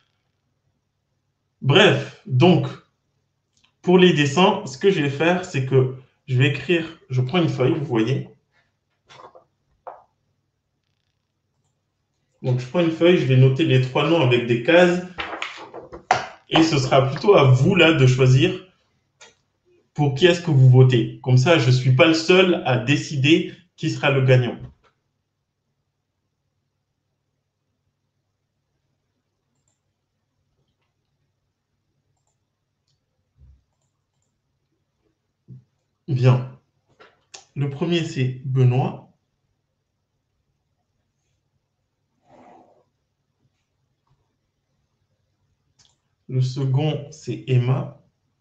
Bref, donc, pour les dessins, ce que je vais faire, c'est que je vais écrire, je prends une feuille, vous voyez. Donc, je prends une feuille, je vais noter les trois noms avec des cases. Et ce sera plutôt à vous, là, de choisir pour qui est-ce que vous votez. Comme ça, je ne suis pas le seul à décider qui sera le gagnant. Bien. Le premier, c'est Benoît. Le second, c'est Emma.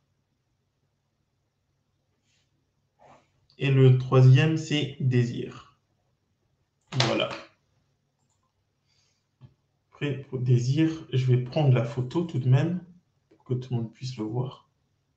Et le troisième, c'est Désir. Voilà. Après, pour Désir, je vais prendre la photo tout de même, pour que tout le monde puisse le voir.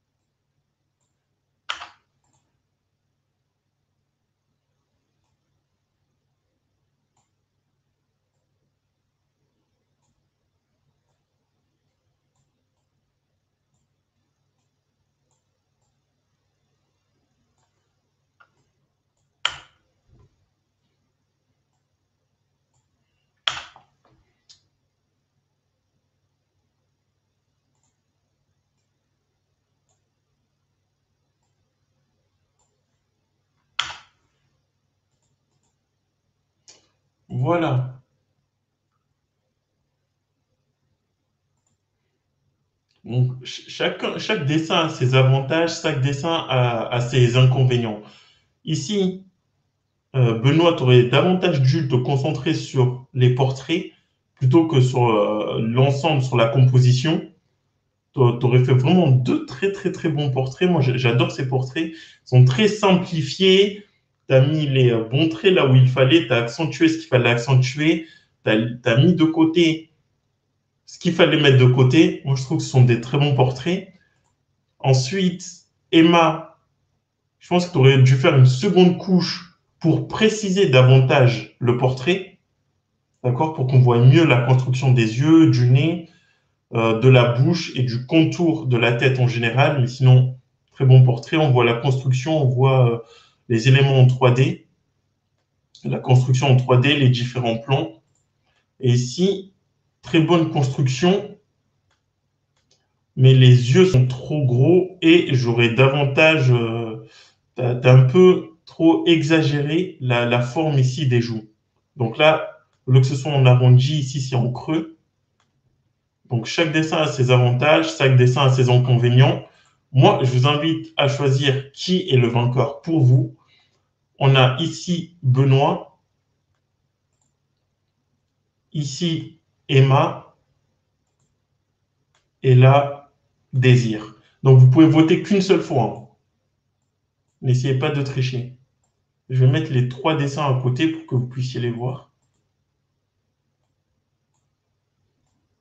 Voilà. Donc, chaque dessin a ses avantages, chaque dessin a ses inconvénients. Ici, Benoît, tu aurais davantage dû te concentrer sur les portraits plutôt que sur l'ensemble, sur la composition. Tu aurais fait vraiment deux très très très bons portraits. Moi, j'adore ces portraits. Ils sont très simplifiés. Tu as mis les bons traits là où il fallait. Tu as accentué ce qu'il fallait accentuer. Tu as mis de côté ce qu'il fallait mettre de côté. Moi, je trouve que ce sont des très bons portraits. Ensuite, Emma, je pense que tu aurais dû faire une seconde couche pour préciser davantage le portrait, d'accord, pour qu'on voit mieux la construction des yeux, du nez, de la bouche et du contour de la tête en général. Mais sinon, très bon portrait. On voit la construction, on voit les éléments en 3D, la construction en 3D, les différents plans. Et ici, très bonne construction, mais les yeux sont trop gros et j'aurais davantage, t'as un peu trop exagéré la forme ici des joues. Donc là, au lieu que ce soit en arrondi, ici c'est en creux. Donc chaque dessin a ses avantages, chaque dessin a ses inconvénients. Moi, je vous invite à choisir qui est le vainqueur pour vous. On a ici Benoît, ici Emma, et là Désir. Donc vous pouvez voter qu'une seule fois, hein. N'essayez pas de tricher. Je vais mettre les trois dessins à côté pour que vous puissiez les voir.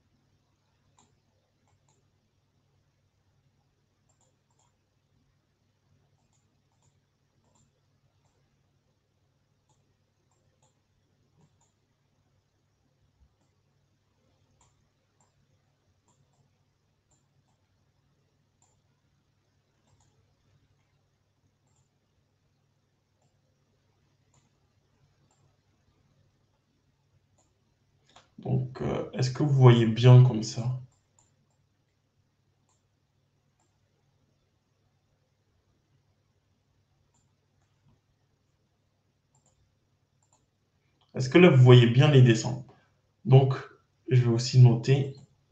Donc, est-ce que vous voyez bien comme ça? Est-ce que là, vous voyez bien les dessins? Donc, je vais aussi noter.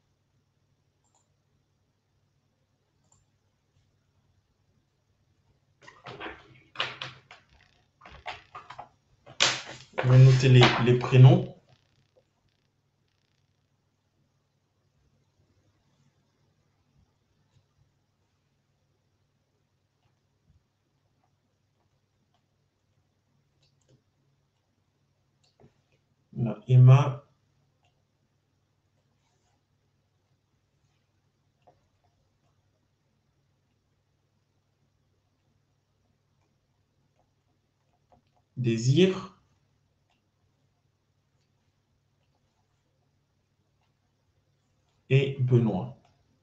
Je vais noter les prénoms. Là, Emma. Désir. Et Benoît.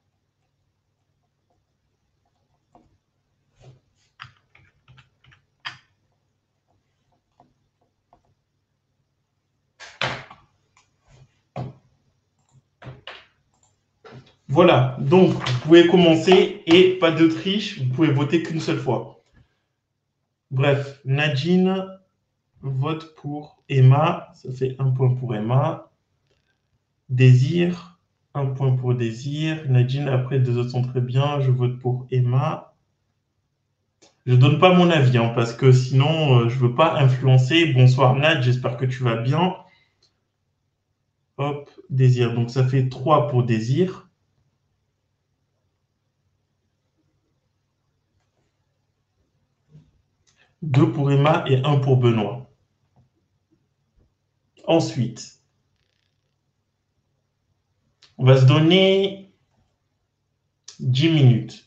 Voilà, donc vous pouvez commencer et pas de triche, vous pouvez voter qu'une seule fois. Bref, Nadine vote pour Emma, ça fait 1 point pour Emma. Désir, 1 point pour Désir. Nadine, après, 2 autres sont très bien, je vote pour Emma. Je donne pas mon avis, hein, parce que sinon, je veux pas influencer. Bonsoir Nad, j'espère que tu vas bien. Hop, Désir, donc ça fait 3 pour Désir. Deux pour Emma et 1 pour Benoît. Ensuite, on va se donner 10 minutes.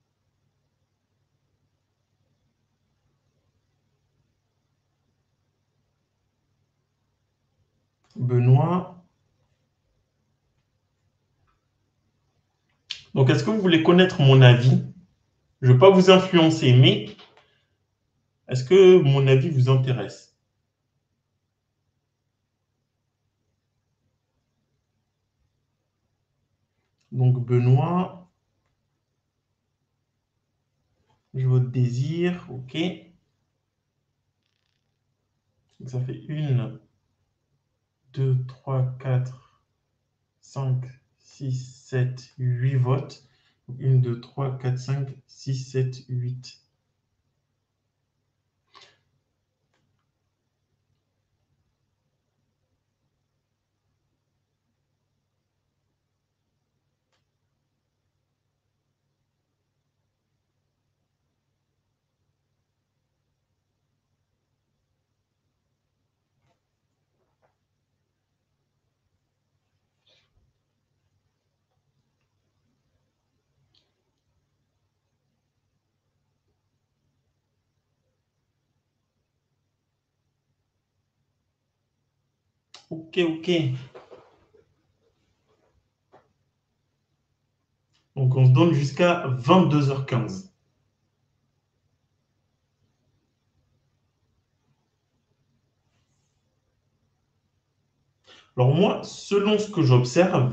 Benoît. Donc, est-ce que vous voulez connaître mon avis? Je ne veux pas vous influencer, mais est-ce que mon avis vous intéresse? Donc, Benoît, je vote Désir, ok. Donc, ça fait 1, 2, 3, 4, 5, 6, 7, 8 votes. 1, 2, 3, 4, 5, 6, 7, 8. Ok, ok. Donc, on se donne jusqu'à 22h15. Alors moi, selon ce que j'observe,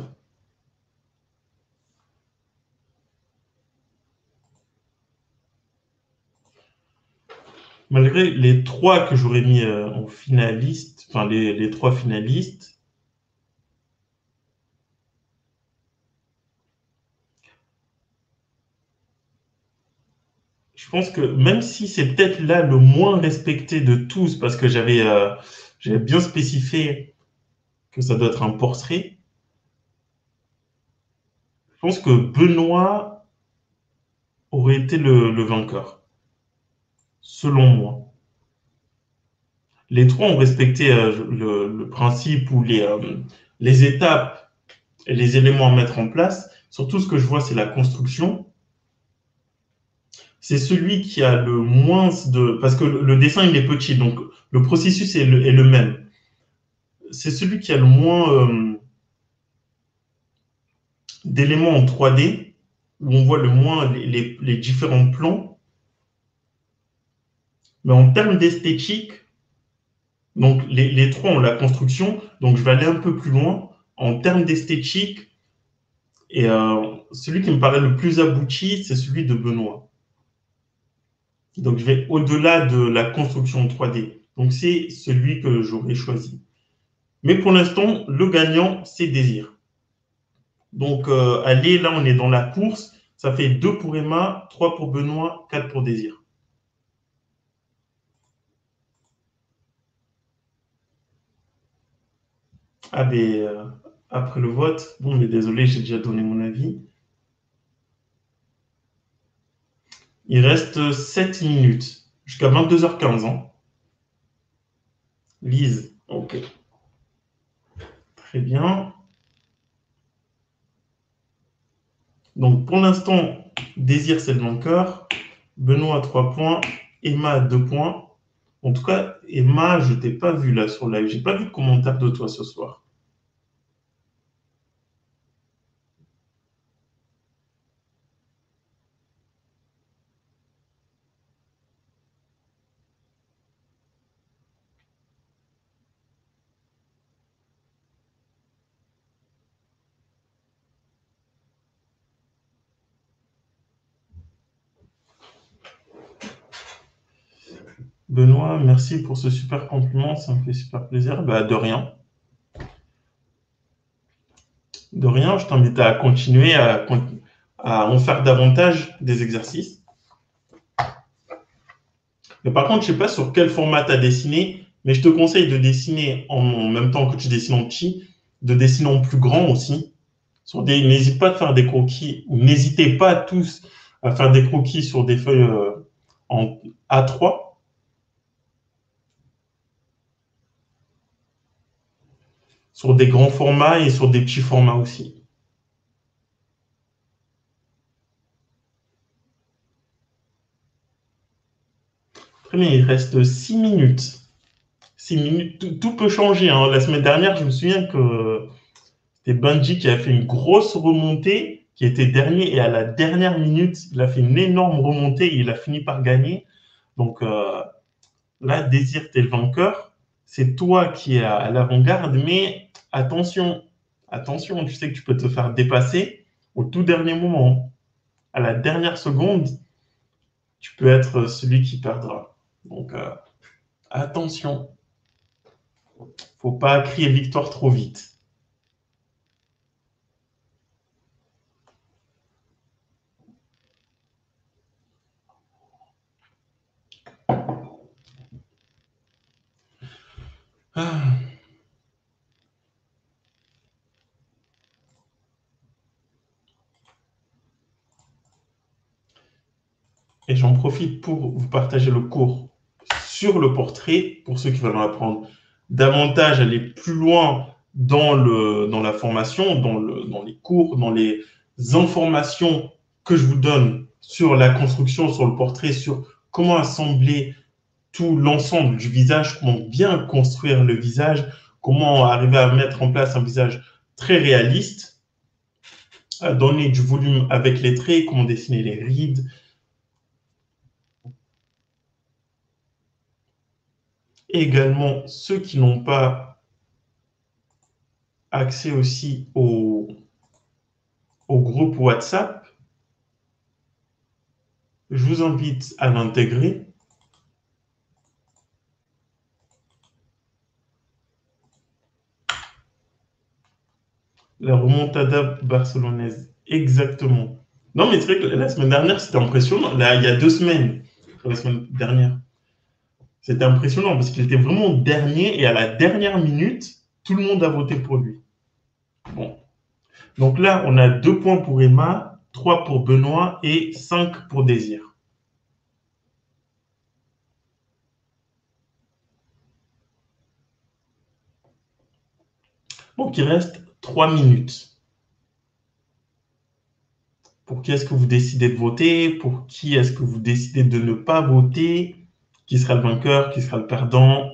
malgré les 3 que j'aurais mis en finaliste, enfin les 3 finalistes, je pense que même si c'est peut-être là le moins respecté de tous, parce que j'avais bien spécifié que ça doit être un portrait, je pense que Benoît aurait été le vainqueur, selon moi. Les 3 ont respecté le principe ou les étapes et les éléments à mettre en place. Surtout, ce que je vois, c'est la construction. C'est celui qui a le moins de... Parce que le dessin, il est petit, donc le processus est le même. C'est celui qui a le moins d'éléments en 3D, où on voit le moins les différents plans. Mais en termes d'esthétique, Donc, les trois ont la construction. Donc, je vais aller un peu plus loin. En termes d'esthétique, et celui qui me paraît le plus abouti, c'est celui de Benoît. Donc, je vais au-delà de la construction 3D. Donc, c'est celui que j'aurais choisi. Mais pour l'instant, le gagnant, c'est Désir. Donc, allez, là, on est dans la course. Ça fait 2 pour Emma, 3 pour Benoît, 4 pour Désir. Ah, ben, après le vote, bon, mais désolé, j'ai déjà donné mon avis. Il reste 7 minutes, jusqu'à 22h15. Hein. Lise, ok, très bien. Donc, pour l'instant, Désir, c'est le vainqueur. Benoît, 3 points. Emma, 2 points. En tout cas, Emma, je t'ai pas vu là sur live. J'ai pas vu de commentaire de toi ce soir. Benoît, merci pour ce super compliment. Ça me fait super plaisir. Bah, de rien. De rien, je t'invite à continuer à en faire davantage des exercices. Mais par contre, je ne sais pas sur quel format tu as dessiné, mais je te conseille de dessiner en même temps que tu dessines en petit, de dessiner en plus grand aussi. N'hésite pas à faire des croquis, ou n'hésitez pas tous à faire des croquis sur des feuilles en A3, sur des grands formats et sur des petits formats aussi. Très bien, il reste 6 minutes. 6 minutes, tout peut changer. Hein. La semaine dernière, je me souviens que c'était Bungie qui a fait une grosse remontée, qui était dernier, et à la dernière minute, il a fait une énorme remontée et il a fini par gagner. Donc là, Désir, tu es le vainqueur. C'est toi qui es à l'avant-garde, mais attention, attention, tu sais que tu peux te faire dépasser au tout dernier moment. À la dernière seconde, tu peux être celui qui perdra. Donc attention, faut pas crier victoire trop vite. Ah. Et j'en profite pour vous partager le cours sur le portrait, pour ceux qui veulent en apprendre davantage, aller plus loin dans la formation, dans les cours, dans les informations que je vous donne sur la construction, sur le portrait, sur comment assembler tout l'ensemble du visage, comment bien construire le visage, comment arriver à mettre en place un visage très réaliste, à donner du volume avec les traits, comment dessiner les rides, également ceux qui n'ont pas accès aussi au groupe WhatsApp, je vous invite à l'intégrer. La remontada barcelonaise, exactement. Non, mais c'est vrai que la semaine dernière, c'était impressionnant. Là, il y a 2 semaines, la semaine dernière, c'était impressionnant parce qu'il était vraiment dernier et à la dernière minute, tout le monde a voté pour lui. Bon. Donc là, on a 2 points pour Emma, 3 pour Benoît et 5 pour Désir. Donc il reste 3 minutes. Pour qui est-ce que vous décidez de voter? Pour qui est-ce que vous décidez de ne pas voter? Qui sera le vainqueur? Qui sera le perdant?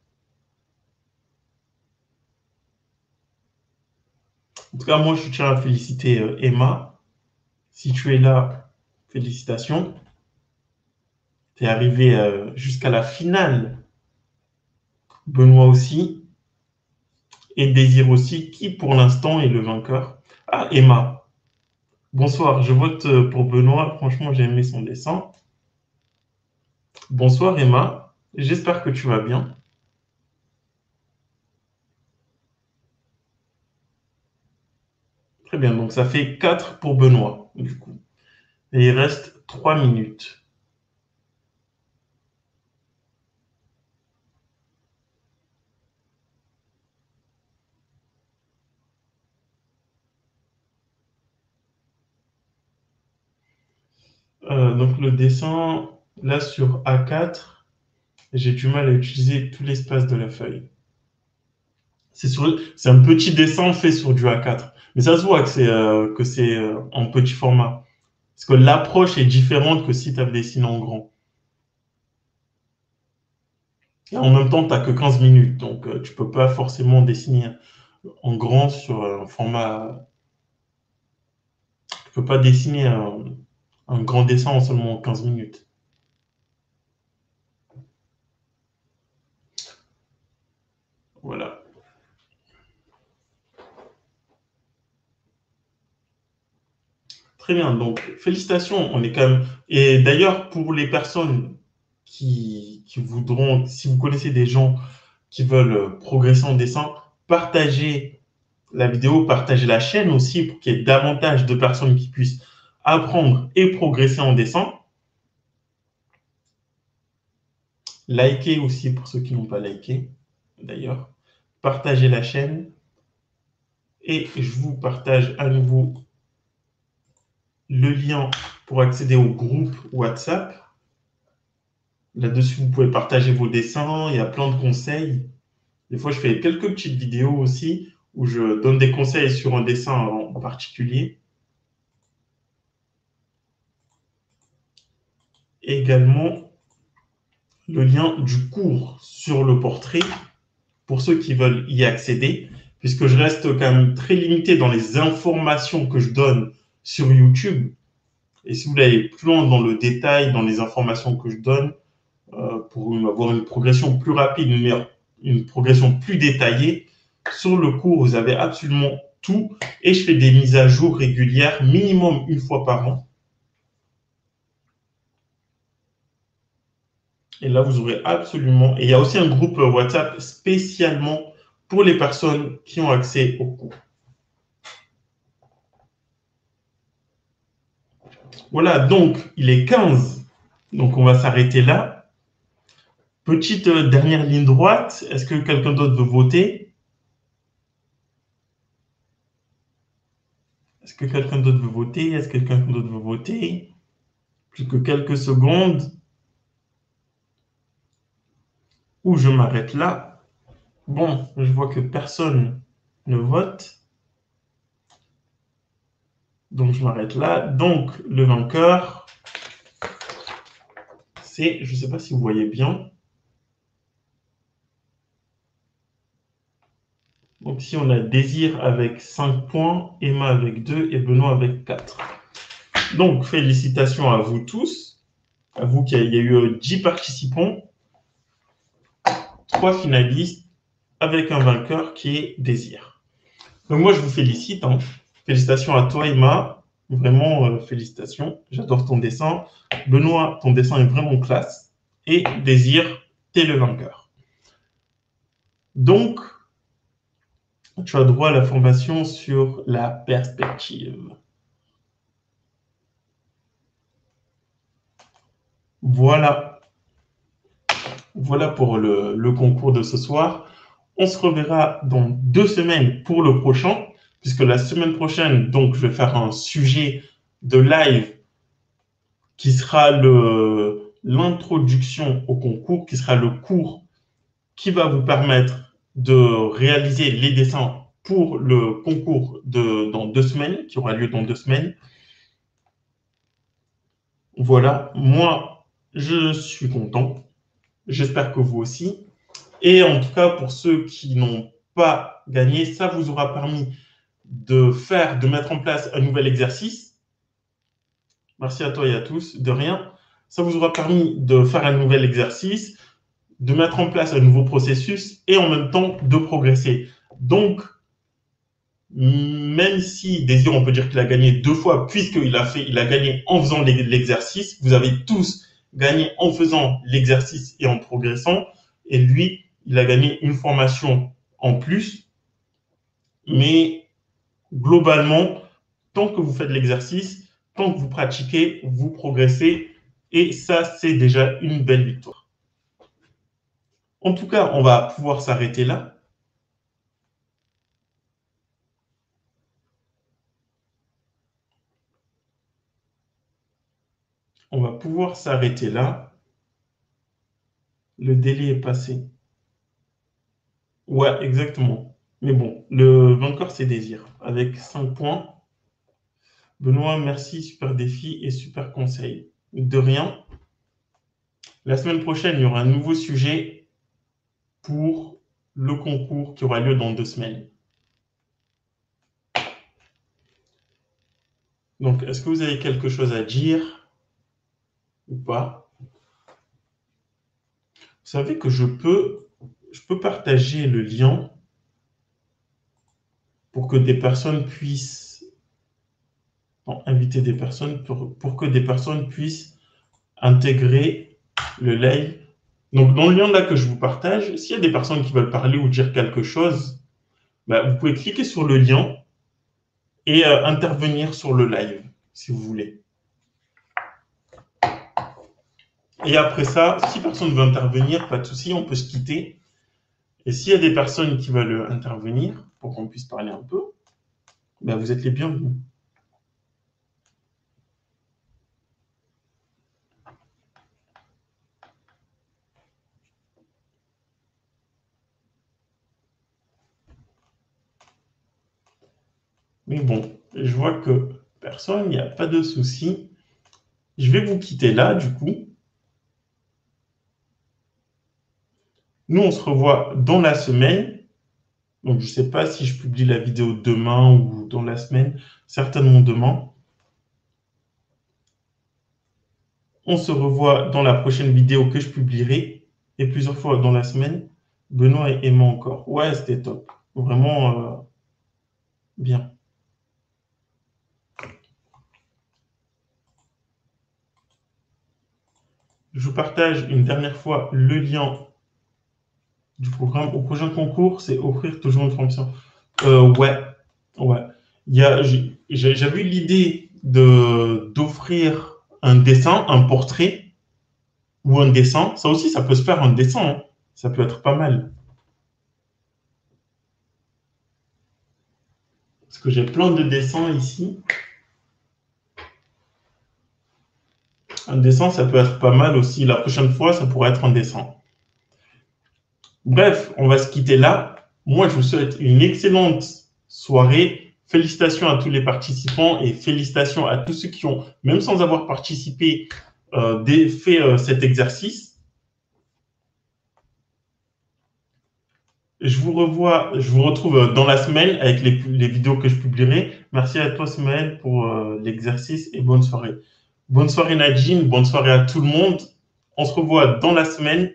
En tout cas, moi, je tiens à féliciter Emma. Si tu es là, félicitations. Tu es arrivé jusqu'à la finale Benoît aussi. Et Désir aussi, qui pour l'instant est le vainqueur. Ah, Emma. Bonsoir, je vote pour Benoît. Franchement, j'ai aimé son dessin. Bonsoir Emma, j'espère que tu vas bien. Très bien, donc ça fait 4 pour Benoît, du coup. Et il reste 3 minutes. Donc le dessin, là sur A4, j'ai du mal à utiliser tout l'espace de la feuille. C'est un petit dessin fait sur du A4. Mais ça se voit que c'est en petit format. Parce que l'approche est différente que si tu avais dessiné en grand. Et en même temps, tu n'as que 15 minutes. Donc, tu ne peux pas forcément dessiner en grand sur un format. Tu ne peux pas dessiner un grand dessin en seulement 15 minutes. Voilà. Très bien. Donc, félicitations. On est quand même. Et d'ailleurs, pour les personnes qui voudront, si vous connaissez des gens qui veulent progresser en dessin, partagez la vidéo, partagez la chaîne aussi pour qu'il y ait davantage de personnes qui puissent apprendre et progresser en dessin. Likez aussi pour ceux qui n'ont pas liké, d'ailleurs. Partagez la chaîne. Et je vous partage à nouveau le lien pour accéder au groupe WhatsApp. Là-dessus, vous pouvez partager vos dessins. Il y a plein de conseils. Des fois, je fais quelques petites vidéos aussi où je donne des conseils sur un dessin en particulier. Et également, le lien du cours sur le portrait pour ceux qui veulent y accéder, puisque je reste quand même très limité dans les informations que je donne sur YouTube. Et si vous voulez aller plus loin dans le détail, dans les informations que je donne, pour avoir une progression plus rapide, une progression plus détaillée, sur le cours, vous avez absolument tout. Et je fais des mises à jour régulières, minimum une fois par an. Et là, vous aurez absolument. Et il y a aussi un groupe WhatsApp spécialement pour les personnes qui ont accès au cours. Voilà, donc il est 15. Donc on va s'arrêter là. Petite dernière ligne droite. Est-ce que quelqu'un d'autre veut voter? Est-ce que quelqu'un d'autre veut voter? Est-ce que quelqu'un d'autre veut voter? Plus que quelques secondes. Ou je m'arrête là. Bon, je vois que personne ne vote. Donc je m'arrête là. Donc le vainqueur, c'est, je ne sais pas si vous voyez bien. Donc ici on a Désir avec 5 points, Emma avec 2 et Benoît avec 4. Donc félicitations à vous tous. À vous qu'il y a eu 10 participants, 3 finalistes avec un vainqueur qui est Désir. Donc moi je vous félicite. Hein. Félicitations à toi Emma. Vraiment félicitations. J'adore ton dessin. Benoît, ton dessin est vraiment classe. Et Désir, t'es le vainqueur. Donc, tu as droit à la formation sur la perspective. Voilà. Voilà pour le concours de ce soir. On se reverra dans 2 semaines pour le prochain, puisque la semaine prochaine, donc, je vais faire un sujet de live qui sera l'introduction au concours, qui sera le cours qui va vous permettre de réaliser les dessins pour le concours dans 2 semaines, qui aura lieu dans 2 semaines. Voilà, moi, je suis content. J'espère que vous aussi. Et en tout cas, pour ceux qui n'ont pas gagné, ça vous aura permis de mettre en place un nouvel exercice. Merci à toi et à tous, de rien. Ça vous aura permis de faire un nouvel exercice, de mettre en place un nouveau processus et en même temps de progresser. Donc, même si Désir, on peut dire qu'il a gagné 2 fois, puisqu'il il a gagné en faisant l'exercice, vous avez tous gagné en faisant l'exercice et en progressant, et lui, il a gagné une formation en plus, mais globalement, tant que vous faites l'exercice, tant que vous pratiquez, vous progressez, et ça, c'est déjà une belle victoire. En tout cas, on va pouvoir s'arrêter là. On va pouvoir s'arrêter là. Le délai est passé. Ouais, exactement. Mais bon, le vainqueur, c'est Désir. Avec 5 points. Benoît, merci, super défi et super conseil. De rien. La semaine prochaine, il y aura un nouveau sujet pour le concours qui aura lieu dans 2 semaines. Donc, est-ce que vous avez quelque chose à dire ou pas? Vous savez que je peux partager le lien pour que des personnes puissent inviter des personnes pour que des personnes puissent intégrer le live. Donc, dans le lien là que je vous partage, s'il y a des personnes qui veulent parler ou dire quelque chose, vous pouvez cliquer sur le lien et intervenir sur le live, si vous voulez. Et après ça, si personne ne veut intervenir, pas de souci, on peut se quitter. Et s'il y a des personnes qui veulent intervenir, pour qu'on puisse parler un peu, vous êtes les bienvenus. Mais bon, je vois que personne, il n'y a pas de souci. Je vais vous quitter là, du coup. Nous, on se revoit dans la semaine. Donc, je ne sais pas si je publie la vidéo demain ou dans la semaine, certainement demain. On se revoit dans la prochaine vidéo que je publierai et plusieurs fois dans la semaine. Benoît et Emma encore. Ouais, c'était top. Vraiment bien. Je vous partage une dernière fois le lien du programme. Au prochain concours, c'est offrir toujours une formation. Ouais. J'avais eu l'idée d'offrir un dessin, un portrait ou un dessin. Ça aussi, ça peut se faire en dessin. Hein. Ça peut être pas mal. Parce que j'ai plein de dessins ici. Un dessin, ça peut être pas mal aussi. La prochaine fois, ça pourrait être un dessin. Bref, on va se quitter là. Moi, je vous souhaite une excellente soirée. Félicitations à tous les participants et félicitations à tous ceux qui ont, même sans avoir participé, fait cet exercice. Je vous retrouve dans la semaine avec les vidéos que je publierai. Merci à toi, Smaël, pour l'exercice et bonne soirée. Bonne soirée, Nadine. Bonne soirée à tout le monde. On se revoit dans la semaine.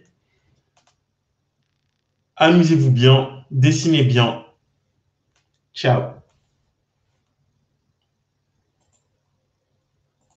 Amusez-vous bien, dessinez bien. Ciao.